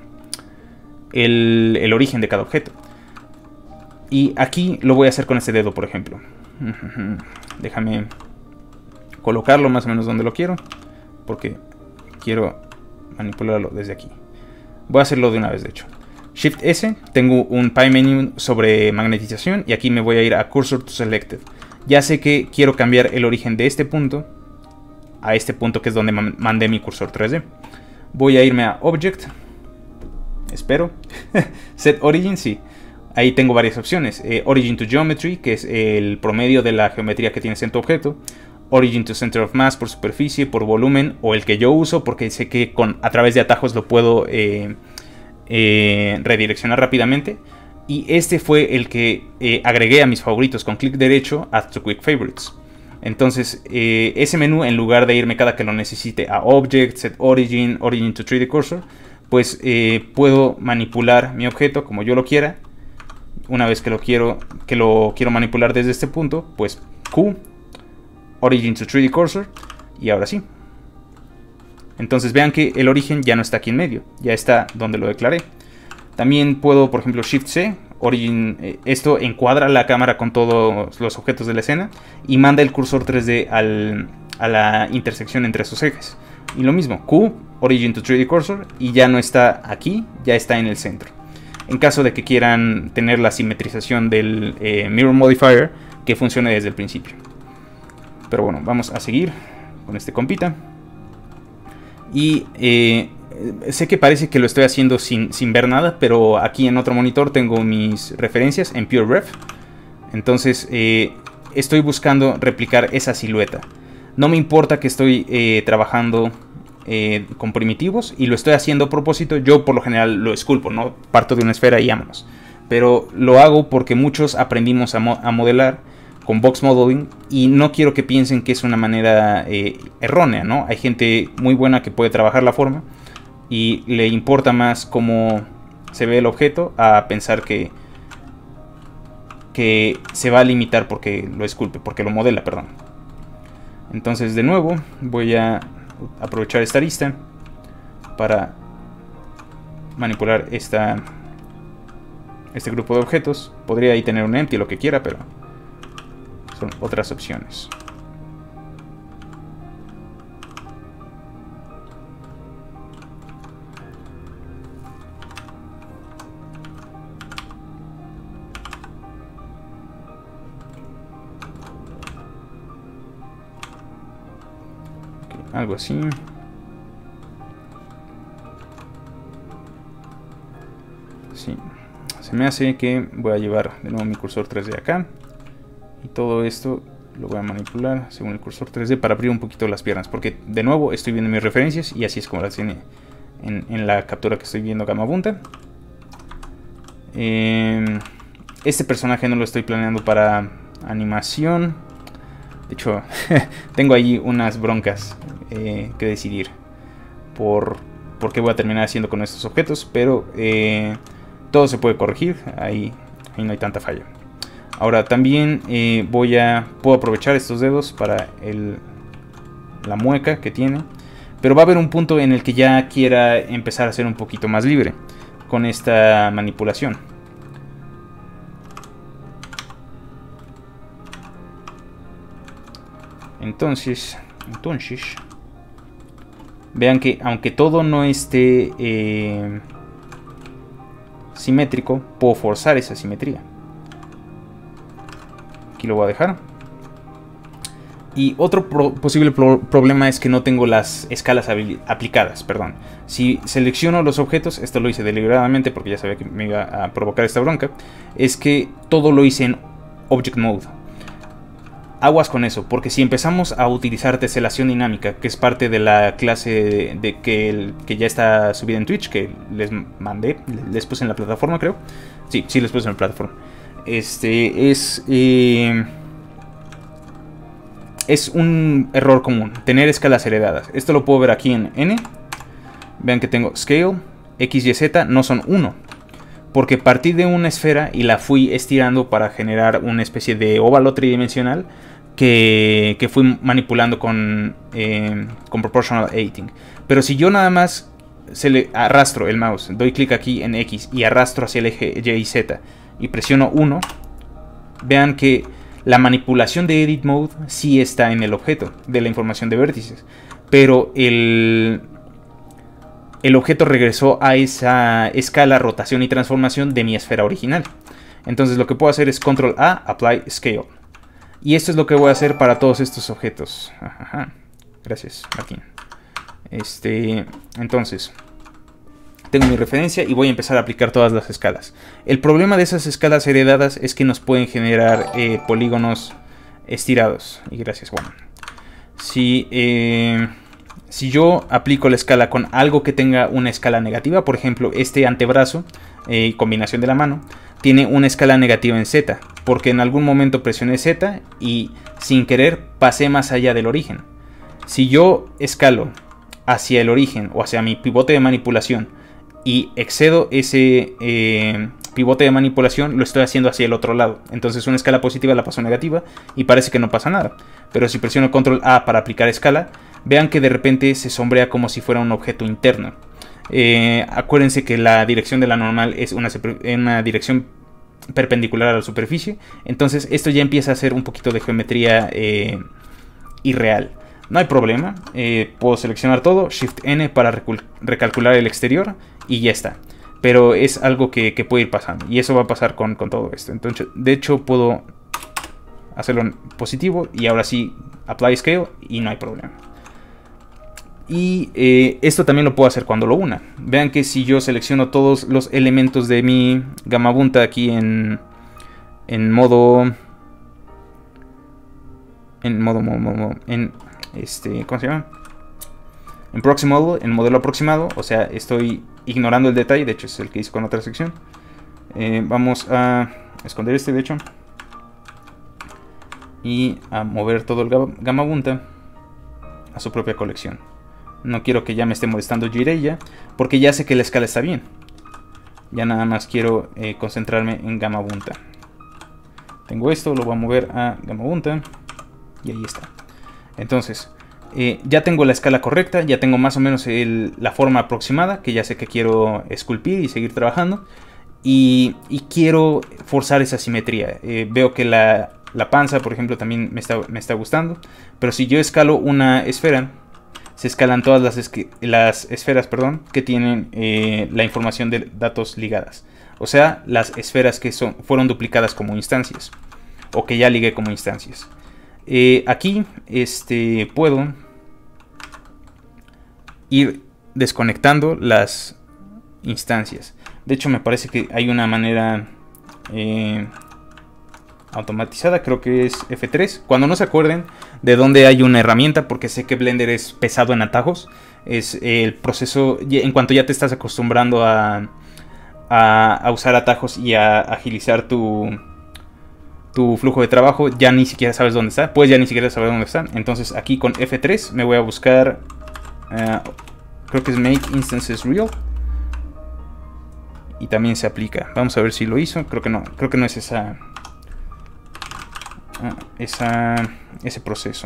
origen de cada objeto. Y aquí lo voy a hacer con este dedo, por ejemplo. Déjame colocarlo más o menos donde lo quiero, porque quiero manipularlo desde aquí. Voy a hacerlo de una vez, de hecho. Shift S, tengo un Pie Menu sobre magnetización y aquí me voy a ir a Cursor to Selected. Ya sé que quiero cambiar el origen de este punto a este punto, que es donde mandé mi cursor 3D. Voy a irme a Object. Espero. Set Origin, sí. Ahí tengo varias opciones. Origin to Geometry, que es el promedio de la geometría que tienes en tu objeto. Origin to Center of Mass, por superficie, por volumen, o el que yo uso, porque sé que a través de atajos lo puedo redireccionar rápidamente. Y este fue el que agregué a mis favoritos con clic derecho, Add to Quick Favorites. Entonces ese menú, en lugar de irme cada que lo necesite a Object, Set Origin, Origin to 3D Cursor, pues puedo manipular mi objeto como yo lo quiera. Una vez que lo quiero manipular desde este punto, pues Q, Origin to 3D Cursor, y ahora sí. Entonces vean que el origen ya no está aquí en medio, ya está donde lo declaré. También puedo, por ejemplo, Shift C, Origin, esto encuadra la cámara con todos los objetos de la escena y manda el cursor 3D a la intersección entre esos ejes. Y lo mismo, Q, Origin to 3D Cursor, y ya no está aquí, ya está en el centro. En caso de que quieran tener la simetrización del Mirror Modifier, que funcione desde el principio. Pero bueno, vamos a seguir con este compita. Y sé que parece que lo estoy haciendo sin ver nada, pero aquí en otro monitor tengo mis referencias en PureRef. Entonces estoy buscando replicar esa silueta. No me importa que estoy trabajando con primitivos, y lo estoy haciendo a propósito. Yo por lo general lo esculpo, no parto de una esfera y vámonos. Pero lo hago porque muchos aprendimos a modelar con box modeling, y no quiero que piensen que es una manera errónea, ¿no? Hay gente muy buena que puede trabajar la forma y le importa más cómo se ve el objeto a pensar que se va a limitar porque lo esculpe, porque lo modela, perdón. Entonces, de nuevo, voy a aprovechar esta arista para manipular este grupo de objetos. Podría ahí tener un empty, lo que quiera, pero son otras opciones. Algo así. Sí. Se me hace que voy a llevar de nuevo mi cursor 3D acá. Y todo esto lo voy a manipular según el cursor 3D para abrir un poquito las piernas. Porque de nuevo estoy viendo mis referencias y así es como las tiene en la captura que estoy viendo Gamabunta. Este personaje no lo estoy planeando para animación. De hecho, tengo ahí unas broncas que decidir por qué voy a terminar haciendo con estos objetos, pero todo se puede corregir, ahí no hay tanta falla. Ahora también puedo aprovechar estos dedos para la mueca que tiene, pero va a haber un punto en el que ya quiera empezar a ser un poquito más libre con esta manipulación. Entonces, vean que aunque todo no esté simétrico, puedo forzar esa simetría. Aquí lo voy a dejar. Y otro posible problema es que no tengo las escalas aplicadas, perdón. Si selecciono los objetos, esto lo hice deliberadamente porque ya sabía que me iba a provocar esta bronca, es que todo lo hice en Object Mode. Aguas con eso, porque si empezamos a utilizar teselación dinámica, que es parte de la clase que ya está subida en Twitch, que les mandé, les puse en la plataforma, creo. Sí, les puse en la plataforma. es un error común, tener escalas heredadas. Esto lo puedo ver aquí en N. Vean que tengo scale, X, Y, Z no son 1. Porque partí de una esfera y la fui estirando para generar una especie de óvalo tridimensional que fui manipulando con proportional editing. Pero si yo nada más arrastro el mouse, doy clic aquí en X y arrastro hacia el eje Y y Z y presiono 1, vean que la manipulación de Edit Mode sí está en el objeto de la información de vértices, pero el objeto regresó a esa escala, rotación y transformación de mi esfera original. Entonces lo que puedo hacer es Control A, Apply Scale. Y esto es lo que voy a hacer para todos estos objetos. Ajá. Gracias, Martín. Entonces, tengo mi referencia y voy a empezar a aplicar todas las escalas. El problema de esas escalas heredadas es que nos pueden generar polígonos estirados. Y gracias, Juan. Si yo aplico la escala con algo que tenga una escala negativa, por ejemplo, este antebrazo, combinación de la mano, tiene una escala negativa en Z, porque en algún momento presioné Z y sin querer pasé más allá del origen. Si yo escalo hacia el origen o hacia mi pivote de manipulación y excedo ese pivote de manipulación, lo estoy haciendo hacia el otro lado. Entonces una escala positiva la paso negativa y parece que no pasa nada. Pero si presiono Control A para aplicar escala, vean que de repente se sombrea como si fuera un objeto interno. Acuérdense que la dirección de la normal es una dirección perpendicular a la superficie. Entonces esto ya empieza a ser un poquito de geometría irreal. No hay problema, puedo seleccionar todo, Shift N para recalcular el exterior y ya está. Pero es algo que puede ir pasando y eso va a pasar con todo esto. Entonces, de hecho, puedo hacerlo en positivo y ahora sí Apply Scale y no hay problema. Y esto también lo puedo hacer cuando lo una. Vean que si yo selecciono todos los elementos de mi Gamabunta aquí en modo... ¿cómo se llama? En Proximal, en modelo aproximado, o sea, estoy ignorando el detalle, de hecho es el que hice con otra sección. Vamos a esconder de hecho, y a mover todo el Gamabunta a su propia colección. No quiero que ya me esté molestando Jiraiya, porque ya sé que la escala está bien. Ya nada más quiero concentrarme en Gamabunta. Tengo esto, lo voy a mover a Gamabunta y ahí está. Entonces, ya tengo la escala correcta, ya tengo más o menos la forma aproximada, que ya sé que quiero esculpir y seguir trabajando. Y quiero forzar esa simetría. Veo que la panza, por ejemplo, también me está gustando. Pero si yo escalo una esfera, se escalan todas las esferas, que tienen la información de datos ligadas. O sea, las esferas que fueron duplicadas como instancias. O que ya ligué como instancias. Aquí puedo ir desconectando las instancias. De hecho me parece que hay una manera automatizada, creo que es F3. Cuando no se acuerden de dónde hay una herramienta, porque sé que Blender es pesado en atajos, es el proceso, en cuanto ya te estás acostumbrando a usar atajos y a agilizar tu flujo de trabajo, ya ni siquiera sabes dónde está. Pues ya ni siquiera sabes dónde están. Entonces aquí con F3 me voy a buscar, creo que es Make Instances Real. Y también se aplica. Vamos a ver si lo hizo. Creo que no es ese proceso.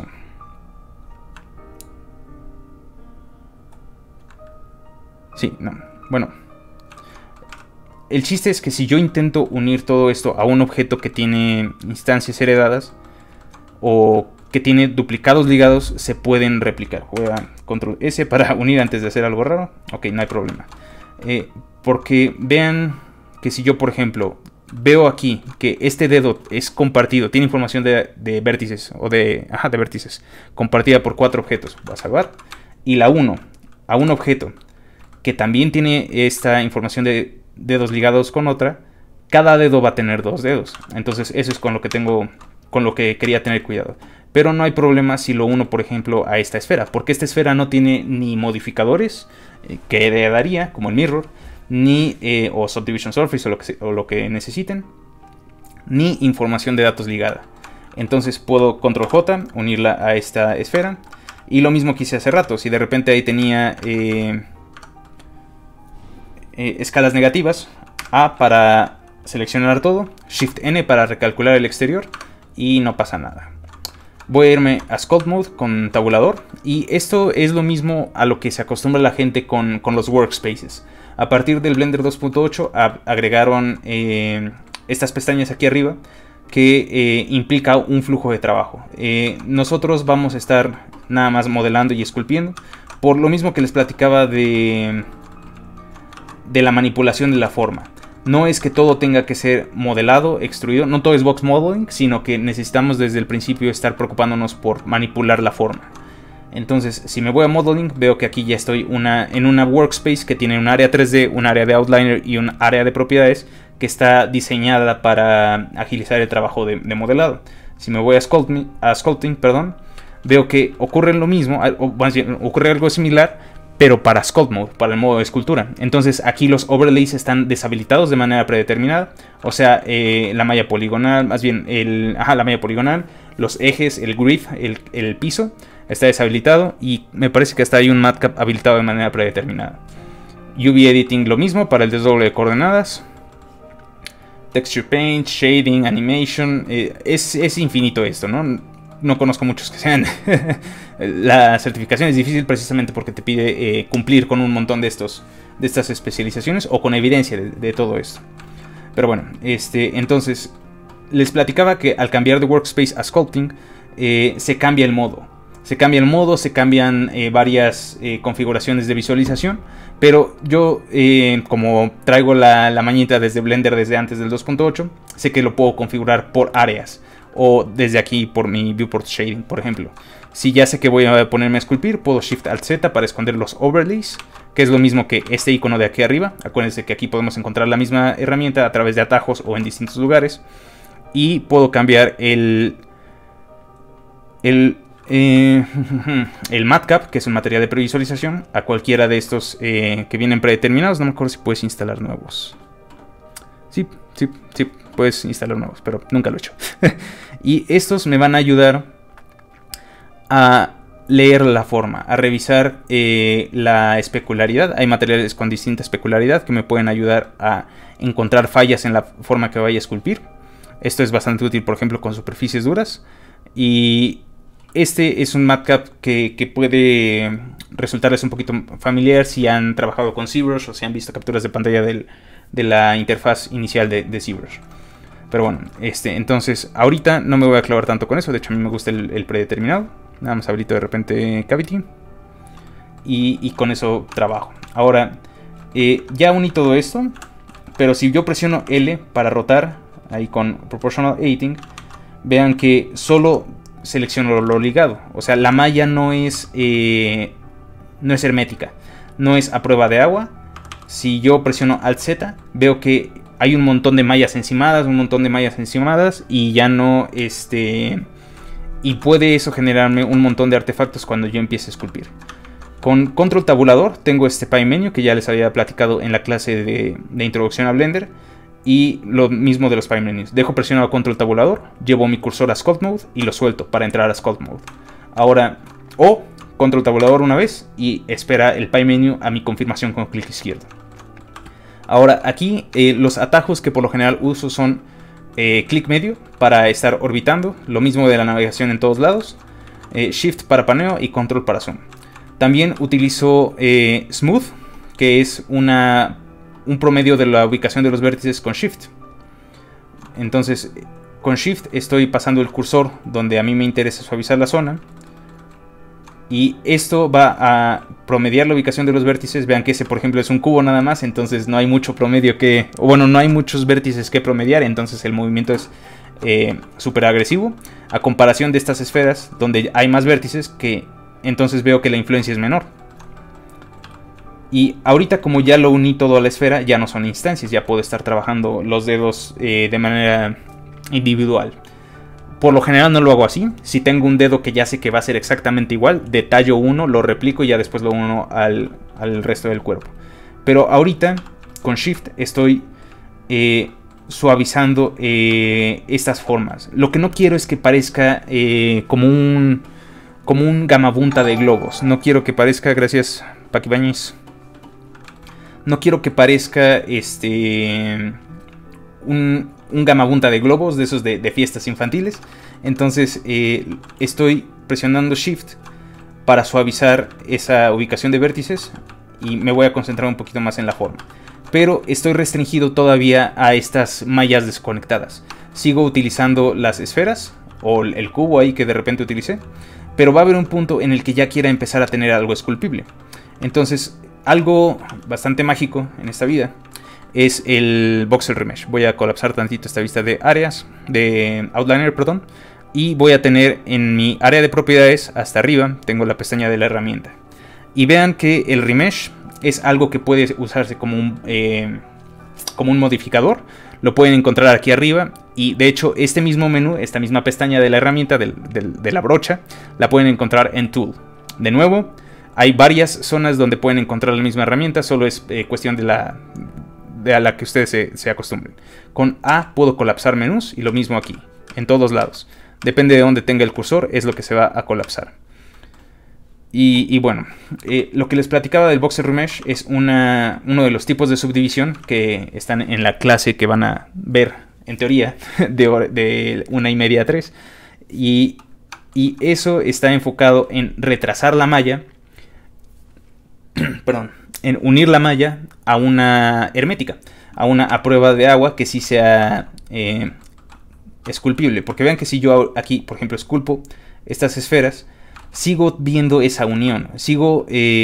Sí, no. Bueno. El chiste es que si yo intento unir todo esto a un objeto que tiene instancias heredadas o que tiene duplicados ligados, se pueden replicar. Voy a Control S para unir antes de hacer algo raro. Ok, no hay problema. Porque vean que si yo, por ejemplo, veo aquí que este dedo es compartido, tiene información de vértices o de vértices compartida por 4 objetos. Voy a salvar y la uno a un objeto que también tiene esta información de dedos ligados con otra, cada dedo va a tener 2 dedos. Entonces eso es con lo que quería tener cuidado. Pero no hay problema si lo uno, por ejemplo, a esta esfera, porque esta esfera no tiene ni modificadores que heredaría, como el mirror, ni o subdivision surface o lo que necesiten, ni información de datos ligada. Entonces puedo control J, unirla a esta esfera. Y lo mismo que hice hace rato. Si de repente ahí tenía escalas negativas, A para seleccionar todo, Shift N para recalcular el exterior y no pasa nada. Voy a irme a Sculpt Mode con tabulador, y esto es lo mismo a lo que se acostumbra la gente con los workspaces. A partir del Blender 2.8 agregaron estas pestañas aquí arriba que implica un flujo de trabajo. Nosotros vamos a estar nada más modelando y esculpiendo, por lo mismo que les platicaba de la manipulación de la forma. No es que todo tenga que ser modelado, extruido, no todo es box modeling, sino que necesitamos desde el principio estar preocupándonos por manipular la forma. Entonces, si me voy a modeling, veo que aquí ya estoy en una workspace que tiene un área 3D, un área de outliner y un área de propiedades que está diseñada para agilizar el trabajo de modelado. Si me voy a sculpting, veo que ocurre lo mismo, o más bien, ocurre algo similar, pero para Sculpt Mode, para el modo de escultura. Entonces aquí los overlays están deshabilitados de manera predeterminada. O sea, la malla poligonal, más bien la malla poligonal, los ejes, el grid, el piso está deshabilitado. Y me parece que hasta hay un matcap habilitado de manera predeterminada. UV Editing lo mismo para el desdoble de coordenadas. Texture Paint, Shading, Animation. Es infinito esto, ¿no? No conozco muchos que sean. La certificación es difícil precisamente porque te pide cumplir con un montón de estas especializaciones o con evidencia de todo esto. Pero bueno, entonces les platicaba que al cambiar de workspace a sculpting se cambia el modo. Se cambian varias configuraciones de visualización. Pero yo, como traigo la mañita desde Blender desde antes del 2.8, sé que lo puedo configurar por áreas. O desde aquí por mi Viewport Shading, por ejemplo. Si ya sé que voy a ponerme a esculpir, puedo Shift Alt Z para esconder los overlays, que es lo mismo que este icono de aquí arriba. Acuérdense que aquí podemos encontrar la misma herramienta a través de atajos o en distintos lugares. Y puedo cambiar el matcap, que es un material de previsualización, a cualquiera de estos que vienen predeterminados. No me acuerdo si puedes instalar nuevos. Sí, puedes instalar nuevos, pero nunca lo he hecho. Y estos me van a ayudar a leer la forma, a revisar la especularidad. Hay materiales con distinta especularidad que me pueden ayudar a encontrar fallas en la forma que vaya a esculpir. Esto es bastante útil, por ejemplo, con superficies duras. Y este es un matcap que puede resultarles un poquito familiar si han trabajado con ZBrush o si han visto capturas de pantalla de la interfaz inicial de ZBrush. Pero bueno, entonces ahorita no me voy a clavar tanto con eso. De hecho, a mí me gusta el predeterminado. Nada más habilito de repente Cavity y con eso trabajo. Ahora, ya uní todo esto, pero si yo presiono L para rotar, ahí con Proportional Editing, vean que solo selecciono lo ligado. O sea, la malla no es hermética, no es a prueba de agua. Si yo presiono Alt Z, veo que hay un montón de mallas encimadas, y ya no, y puede eso generarme un montón de artefactos cuando yo empiece a esculpir. Con control tabulador tengo este Pie Menu que ya les había platicado en la clase de introducción a Blender, y lo mismo de los Pie Menus. Dejo presionado control tabulador, llevo mi cursor a Sculpt Mode y lo suelto para entrar a Sculpt Mode. Ahora, control tabulador una vez y espera el Pie Menu a mi confirmación con clic izquierdo. Ahora aquí los atajos que por lo general uso son clic medio para estar orbitando, lo mismo de la navegación en todos lados, Shift para paneo y Control para zoom. También utilizo Smooth, que es un promedio de la ubicación de los vértices con Shift. Entonces con Shift estoy pasando el cursor donde a mí me interesa suavizar la zona. Y esto va a promediar la ubicación de los vértices. Vean que ese, por ejemplo, es un cubo nada más. Entonces no hay mucho promedio no hay muchos vértices que promediar. Entonces el movimiento es súper agresivo. A comparación de estas esferas, donde hay más vértices, entonces veo que la influencia es menor. Y ahorita, como ya lo uní todo a la esfera, ya no son instancias. Ya puedo estar trabajando los dedos de manera individual. Por lo general no lo hago así. Si tengo un dedo que ya sé que va a ser exactamente igual, detallo uno, lo replico y ya después lo uno al resto del cuerpo. Pero ahorita con Shift estoy suavizando estas formas. Lo que no quiero es que parezca como un gamabunta de globos. No quiero que parezca, gracias Paqui Bañez, no quiero que parezca un gamabunta de globos, de esos de fiestas infantiles. Entonces estoy presionando Shift para suavizar esa ubicación de vértices y me voy a concentrar un poquito más en la forma. Pero estoy restringido todavía a estas mallas desconectadas. Sigo utilizando las esferas o el cubo ahí que de repente utilicé, pero va a haber un punto en el que ya quiera empezar a tener algo esculpible. Entonces, algo bastante mágico en esta vida es el Voxel Remesh. Voy a colapsar tantito esta vista de áreas, de Outliner, perdón, y voy a tener en mi área de propiedades hasta arriba, tengo la pestaña de la herramienta. Y vean que el Remesh es algo que puede usarse como un modificador. Lo pueden encontrar aquí arriba. Y de hecho este mismo menú, esta misma pestaña de la herramienta, de la brocha, la pueden encontrar en Tool. De nuevo, hay varias zonas donde pueden encontrar la misma herramienta. Solo es cuestión de a la que ustedes se acostumbren. Con A puedo colapsar menús y lo mismo aquí, en todos lados. Depende de dónde tenga el cursor, es lo que se va a colapsar. Y bueno, lo que les platicaba del Voxel Remesh es uno de los tipos de subdivisión que están en la clase que van a ver, en teoría, de 1:30 a 3. Y eso está enfocado en retrasar la malla, perdón, en unir la malla a una hermética, a prueba de agua que sí sea esculpible. Porque vean que si yo aquí, por ejemplo, esculpo estas esferas, sigo viendo esa unión, sigo...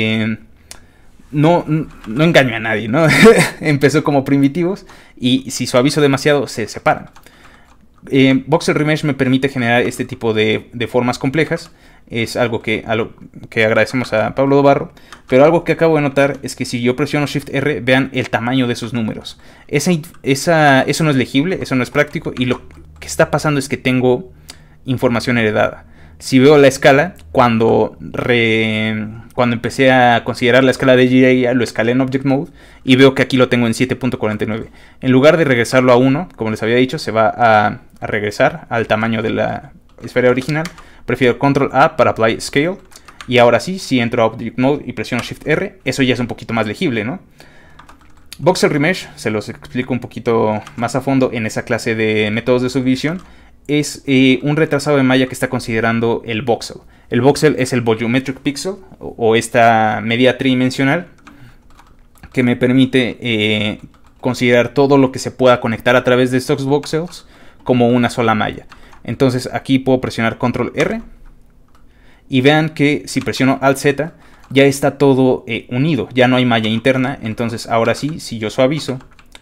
no engaño a nadie, ¿no? Empezó como primitivos y si suavizo demasiado se separan. Voxel Remesh me permite generar este tipo de formas complejas. Es algo que agradecemos a Pablo Dobarro. Pero algo que acabo de notar es que si yo presiono Shift R, vean el tamaño de sus números. Eso no es legible, eso no es práctico. Y lo que está pasando es que tengo información heredada. Si veo la escala, cuando empecé a considerar la escala de GA, lo escalé en Object Mode y veo que aquí lo tengo en 7.49. En lugar de regresarlo a 1, como les había dicho, se va a regresar al tamaño de la esfera original. Prefiero Control A para Apply Scale. Y ahora sí, si entro a Object Mode y presiono Shift R, eso ya es un poquito más legible, ¿no? Voxel Remesh, se los explico un poquito más a fondo en esa clase de métodos de subdivisión. Es un retrasado de malla que está considerando el voxel. El voxel es el volumetric pixel o esta medida tridimensional que me permite considerar todo lo que se pueda conectar a través de estos voxels como una sola malla. Entonces aquí puedo presionar Control R y vean que si presiono Alt Z ya está todo unido, ya no hay malla interna. Entonces ahora sí, si yo suavizo,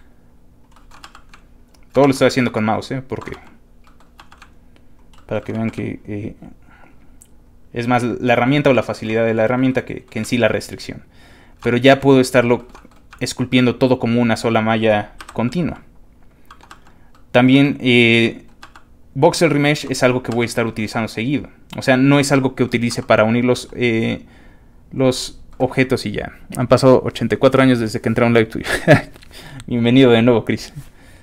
todo lo estoy haciendo con mouse, porque para que vean que es más la herramienta o la facilidad de la herramienta que en sí la restricción. Pero ya puedo estarlo esculpiendo todo como una sola malla continua. También Voxel Remesh es algo que voy a estar utilizando seguido. O sea, no es algo que utilice para unir los objetos y ya. Han pasado 84 años desde que entré a un live tuyo. Bienvenido de nuevo, Chris.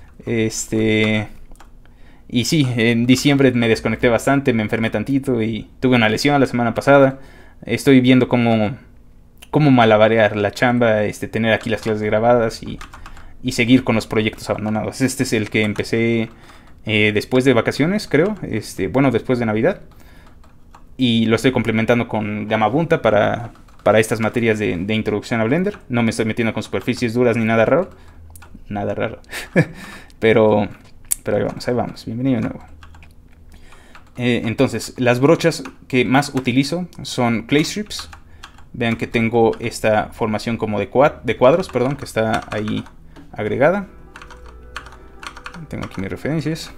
Y sí, en diciembre me desconecté bastante, me enfermé tantito y tuve una lesión la semana pasada. Estoy viendo cómo malabarear la chamba, tener aquí las clases grabadas y seguir con los proyectos abandonados. Este es el que empecé después de vacaciones, creo. Bueno, después de Navidad. Y lo estoy complementando con Gamabunta para estas materias de introducción a Blender. No me estoy metiendo con superficies duras ni nada raro. Nada raro. Pero ahí vamos, bienvenido de nuevo. Entonces, las brochas que más utilizo son clay strips. Vean que tengo esta formación como de cuadros, perdón, que está ahí agregada. Tengo aquí mis referencias.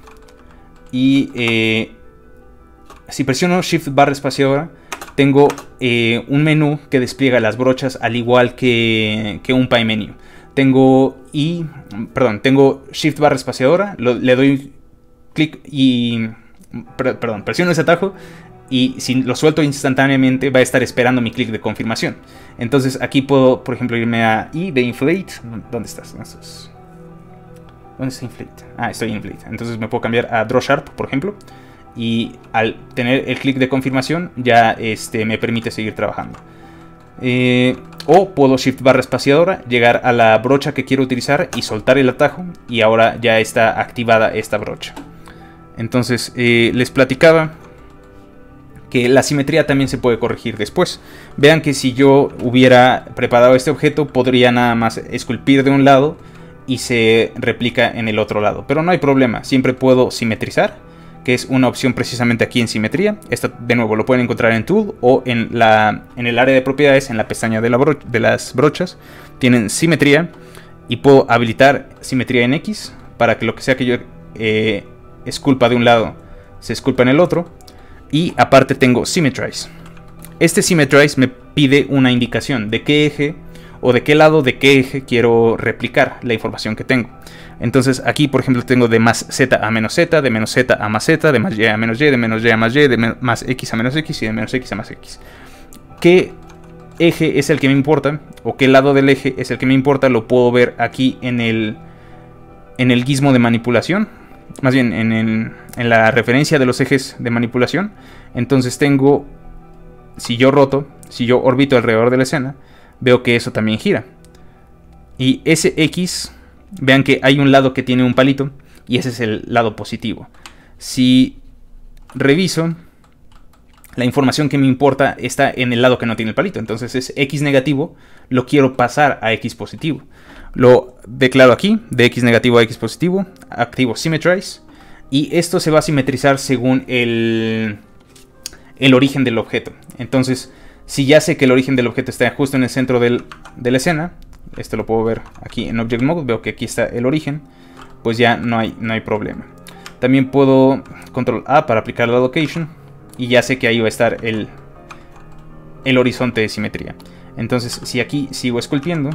Y si presiono Shift barra espaciadora, tengo un menú que despliega las brochas al igual que un Pie Menu. Tengo Shift barra espaciadora, le doy clic y... presiono ese atajo y si lo suelto instantáneamente va a estar esperando mi clic de confirmación. Entonces aquí puedo, por ejemplo, irme a I de Inflate. ¿Dónde estás? ¿Dónde está Inflate? Estoy en Inflate. Entonces me puedo cambiar a Draw Sharp, por ejemplo. Y al tener el clic de confirmación ya me permite seguir trabajando. O puedo Shift barra espaciadora, llegar a la brocha que quiero utilizar y soltar el atajo. Y ahora ya está activada esta brocha. Entonces les platicaba que la simetría también se puede corregir después. Vean que si yo hubiera preparado este objeto, podría nada más esculpir de un lado y se replica en el otro lado. Pero no hay problema, siempre puedo simetrizar, que es una opción precisamente aquí en simetría. Esto de nuevo lo pueden encontrar en Tool o en el área de propiedades, en la pestaña de las brochas. Tienen simetría y puedo habilitar simetría en X para que lo que sea que yo esculpa de un lado se esculpa en el otro. Y aparte tengo Symmetrize. Este Symmetrize me pide una indicación de qué eje o de qué lado de qué eje quiero replicar la información que tengo. Entonces aquí por ejemplo tengo de más z a menos z, de menos z a más z, de más y a menos y, de menos y a más y, de más x a menos x y de menos x a más x. ¿Qué eje es el que me importa? O qué lado del eje es el que me importa, lo puedo ver aquí en el gizmo de manipulación. Más bien en la referencia de los ejes de manipulación. Entonces tengo, si yo orbito alrededor de la escena, veo que eso también gira. Y ese X, vean que hay un lado que tiene un palito y ese es el lado positivo. Si reviso, la información que me importa está en el lado que no tiene el palito. Entonces es X negativo, lo quiero pasar a X positivo. Lo declaro aquí, de X negativo a X positivo, activo Symmetrize, y esto se va a simetrizar según el origen del objeto. Entonces, si ya sé que el origen del objeto está justo en el centro de la escena, esto lo puedo ver aquí en Object Mode, veo que aquí está el origen, pues ya no hay problema. También puedo Control A para aplicar la location, y ya sé que ahí va a estar el horizonte de simetría. Entonces, si aquí sigo esculpiendo,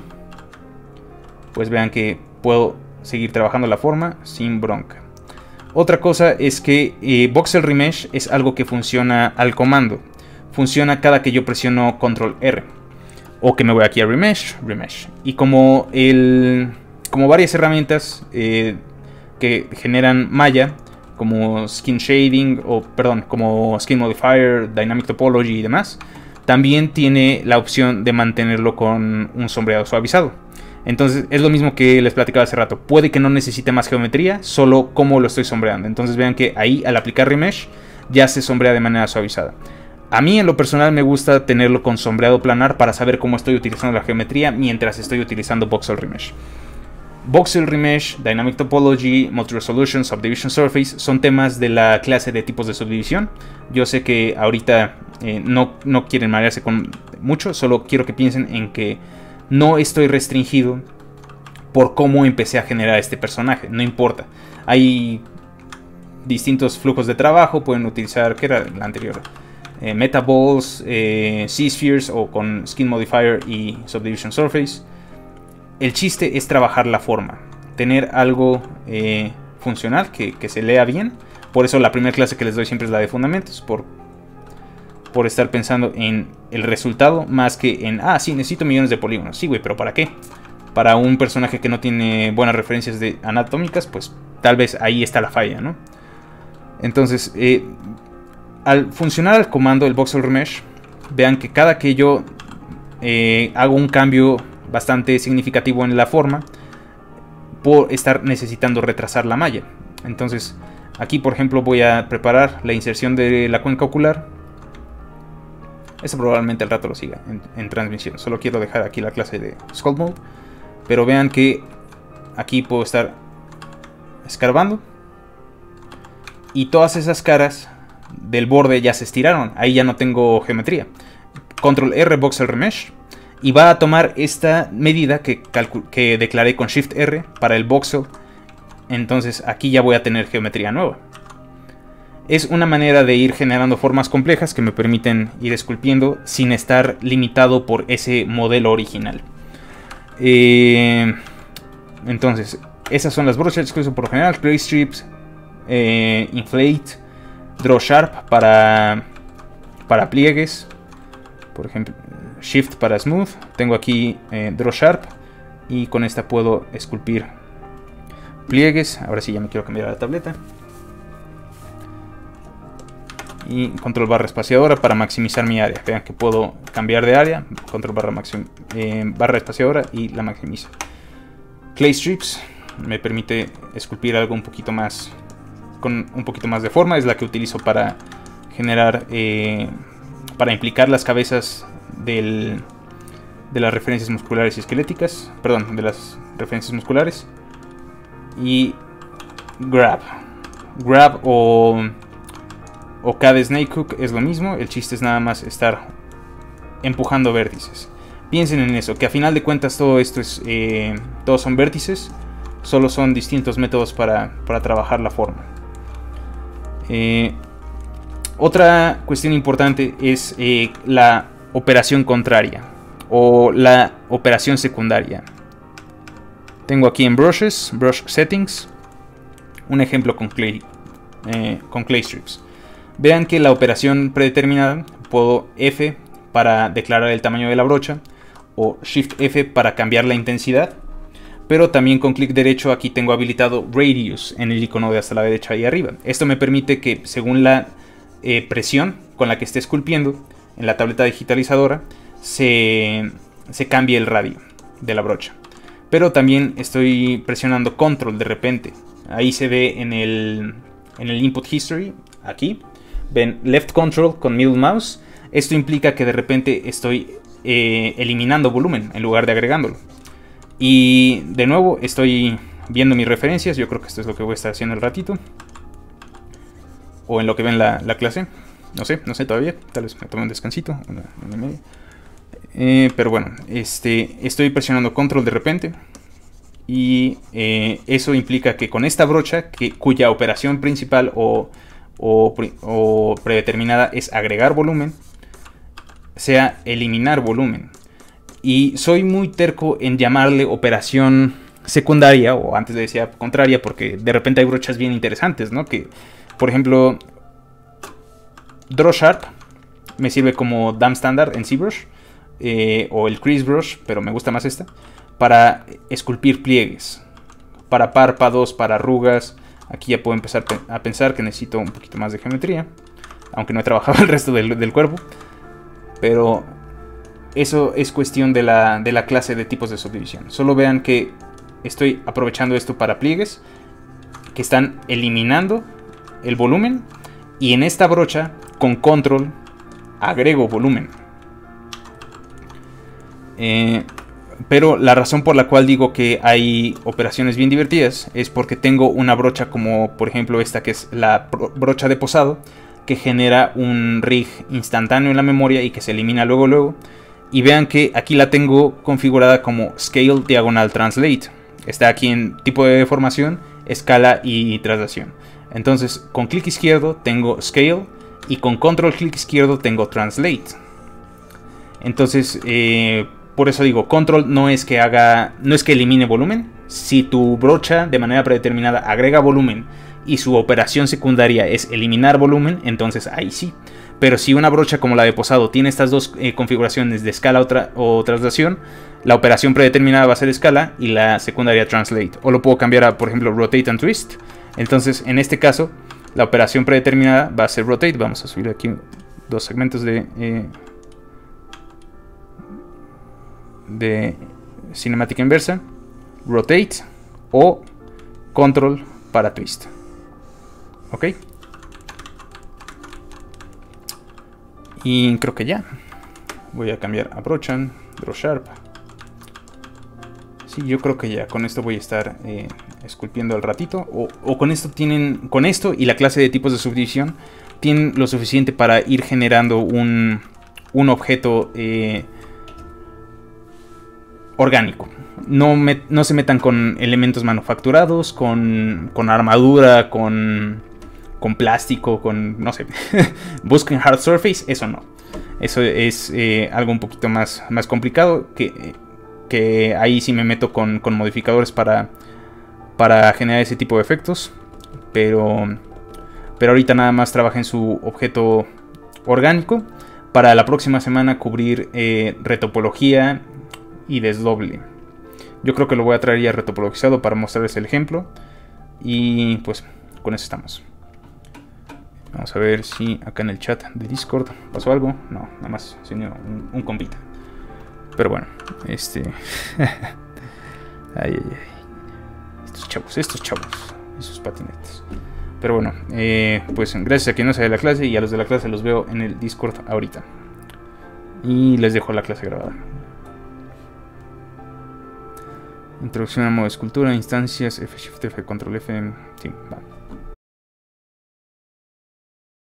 pues vean que puedo seguir trabajando la forma sin bronca. Otra cosa es que Voxel Remesh es algo que funciona al comando. Funciona cada que yo presiono Control R. O que me voy aquí a Remesh. Y como varias herramientas que generan malla, como Skin Shading, como Skin Modifier, Dynamic Topology y demás, también tiene la opción de mantenerlo con un sombreado suavizado. Entonces es lo mismo que les platicaba hace rato. Puede que no necesite más geometría, solo cómo lo estoy sombreando. Entonces vean que ahí al aplicar Remesh ya se sombrea de manera suavizada. A mí en lo personal me gusta tenerlo con sombreado planar para saber cómo estoy utilizando la geometría mientras estoy utilizando Voxel Remesh. Voxel Remesh, Dynamic Topology, Multi-Resolution, Subdivision Surface son temas de la clase de tipos de subdivisión. Yo sé que ahorita no quieren marearse con mucho, solo quiero que piensen en que no estoy restringido por cómo empecé a generar este personaje, no importa. Hay distintos flujos de trabajo, pueden utilizar, ¿qué era el anterior? Metaballs, C-Spheres o con Skin Modifier y Subdivision Surface. El chiste es trabajar la forma, tener algo funcional que se lea bien. Por eso la primera clase que les doy siempre es la de fundamentos, por estar pensando en el resultado más que en, sí, necesito millones de polígonos. Sí, güey, pero ¿para qué? Para un personaje que no tiene buenas referencias anatómicas, pues tal vez ahí está la falla, ¿no? Entonces, al funcionar el comando, el Voxel Remesh, vean que cada que yo hago un cambio bastante significativo en la forma, puedo estar necesitando retrasar la malla. Entonces, aquí por ejemplo voy a preparar la inserción de la cuenca ocular. Eso probablemente al rato lo siga en transmisión. Solo quiero dejar aquí la clase de Sculpt Mode. Pero vean que aquí puedo estar escarbando. Y todas esas caras del borde ya se estiraron. Ahí ya no tengo geometría. Control R, Voxel Remesh. Y va a tomar esta medida que declaré con Shift R para el voxel. Entonces aquí ya voy a tener geometría nueva. Es una manera de ir generando formas complejas que me permiten ir esculpiendo sin estar limitado por ese modelo original. Entonces, esas son las brochas que uso por lo general. Gray Strips, Inflate, Draw Sharp para pliegues. Por ejemplo, Shift para Smooth. Tengo aquí Draw Sharp y con esta puedo esculpir pliegues. Ahora sí ya me quiero cambiar a la tableta. Y control barra espaciadora para maximizar mi área. Vean que puedo cambiar de área. Control barra espaciadora y la maximizo. Clay strips me permite esculpir algo un poquito más, con un poquito más de forma. Es la que utilizo para generar, para implicar las cabezas de las referencias musculares y esqueléticas. Perdón, de las referencias musculares. Y grab o CAD Snakehook es lo mismo. El chiste es nada más estar empujando vértices. Piensen en eso, que a final de cuentas todo esto es, todos son vértices. Solo son distintos métodos para trabajar la forma. Otra cuestión importante es la operación contraria o la operación secundaria. Tengo aquí en Brush Settings, un ejemplo con Clay Strips. Vean que la operación predeterminada, puedo F para declarar el tamaño de la brocha o Shift F para cambiar la intensidad. Pero también con clic derecho aquí tengo habilitado Radius en el icono de hasta la derecha y arriba. Esto me permite que según la presión con la que esté esculpiendo en la tableta digitalizadora se cambie el radio de la brocha. Pero también estoy presionando Control de repente. Ahí se ve en el Input History, aquí. Ven Left Control con Middle Mouse. Esto implica que de repente estoy eliminando volumen en lugar de agregándolo. Y de nuevo estoy viendo mis referencias. Yo creo que esto es lo que voy a estar haciendo el ratito. O en lo que ven la clase. No sé todavía. Tal vez me tome un descansito. Una y media. Pero bueno, estoy presionando Control de repente. Y eso implica que con esta brocha, cuya operación principal o predeterminada es agregar volumen, sea eliminar volumen. Y soy muy terco en llamarle operación secundaria, o antes le decía contraria, porque de repente hay brochas bien interesantes, ¿no? Que, por ejemplo, Draw Sharp me sirve como Dam Standard en ZBrush, o el Crease Brush, pero me gusta más esta, para esculpir pliegues, para párpados, para arrugas. Aquí ya puedo empezar a pensar que necesito un poquito más de geometría, aunque no he trabajado el resto del cuerpo. Pero eso es cuestión de la clase de tipos de subdivisión. Solo vean que estoy aprovechando esto para pliegues que están eliminando el volumen. Y en esta brocha, con Control, agrego volumen. Pero la razón por la cual digo que hay operaciones bien divertidas es porque tengo una brocha como por ejemplo esta, que es la brocha de posado, que genera un rig instantáneo en la memoria y que se elimina luego. Y vean que aquí la tengo configurada como Scale Diagonal Translate. Está aquí en tipo de deformación, escala y traslación. Entonces con clic izquierdo tengo Scale y con control clic izquierdo tengo Translate. Entonces por eso digo, Control no es que elimine volumen. Si tu brocha de manera predeterminada agrega volumen y su operación secundaria es eliminar volumen, entonces ahí sí. Pero si una brocha como la de posado tiene estas dos configuraciones de escala o traslación, la operación predeterminada va a ser escala y la secundaria translate. O lo puedo cambiar a, por ejemplo, rotate and twist. Entonces, en este caso, la operación predeterminada va a ser rotate. Vamos a subir aquí dos segmentos de cinemática inversa. Rotate o control para twist. Ok. Y creo que ya. Voy a cambiar a brocha, Draw Sharp. Sí, yo creo que ya. Con esto voy a estar esculpiendo al ratito. O con esto con esto y la clase de tipos de subdivisión tienen lo suficiente para ir generando un objeto orgánico. No se metan con elementos manufacturados, con armadura, con plástico, no sé. Busquen hard surface, eso no. Eso es algo un poquito más complicado, que ahí sí me meto con modificadores para generar ese tipo de efectos. Pero ahorita nada más trabajen su objeto orgánico. Para la próxima semana cubrir retopología y desdoble. Yo creo que lo voy a traer ya retopologizado para mostrarles el ejemplo. Y pues con eso estamos. Vamos a ver si acá en el chat de Discord pasó algo. No, nada más se unió un compita. Pero bueno, ay, ay, ay. Estos chavos, esos patinetes. Pero bueno, pues gracias a quien no sabe la clase, y a los de la clase los veo en el Discord ahorita. Y les dejo la clase grabada. Introducción a modo escultura, instancias, F-Shift, F, Control F. Sí, va.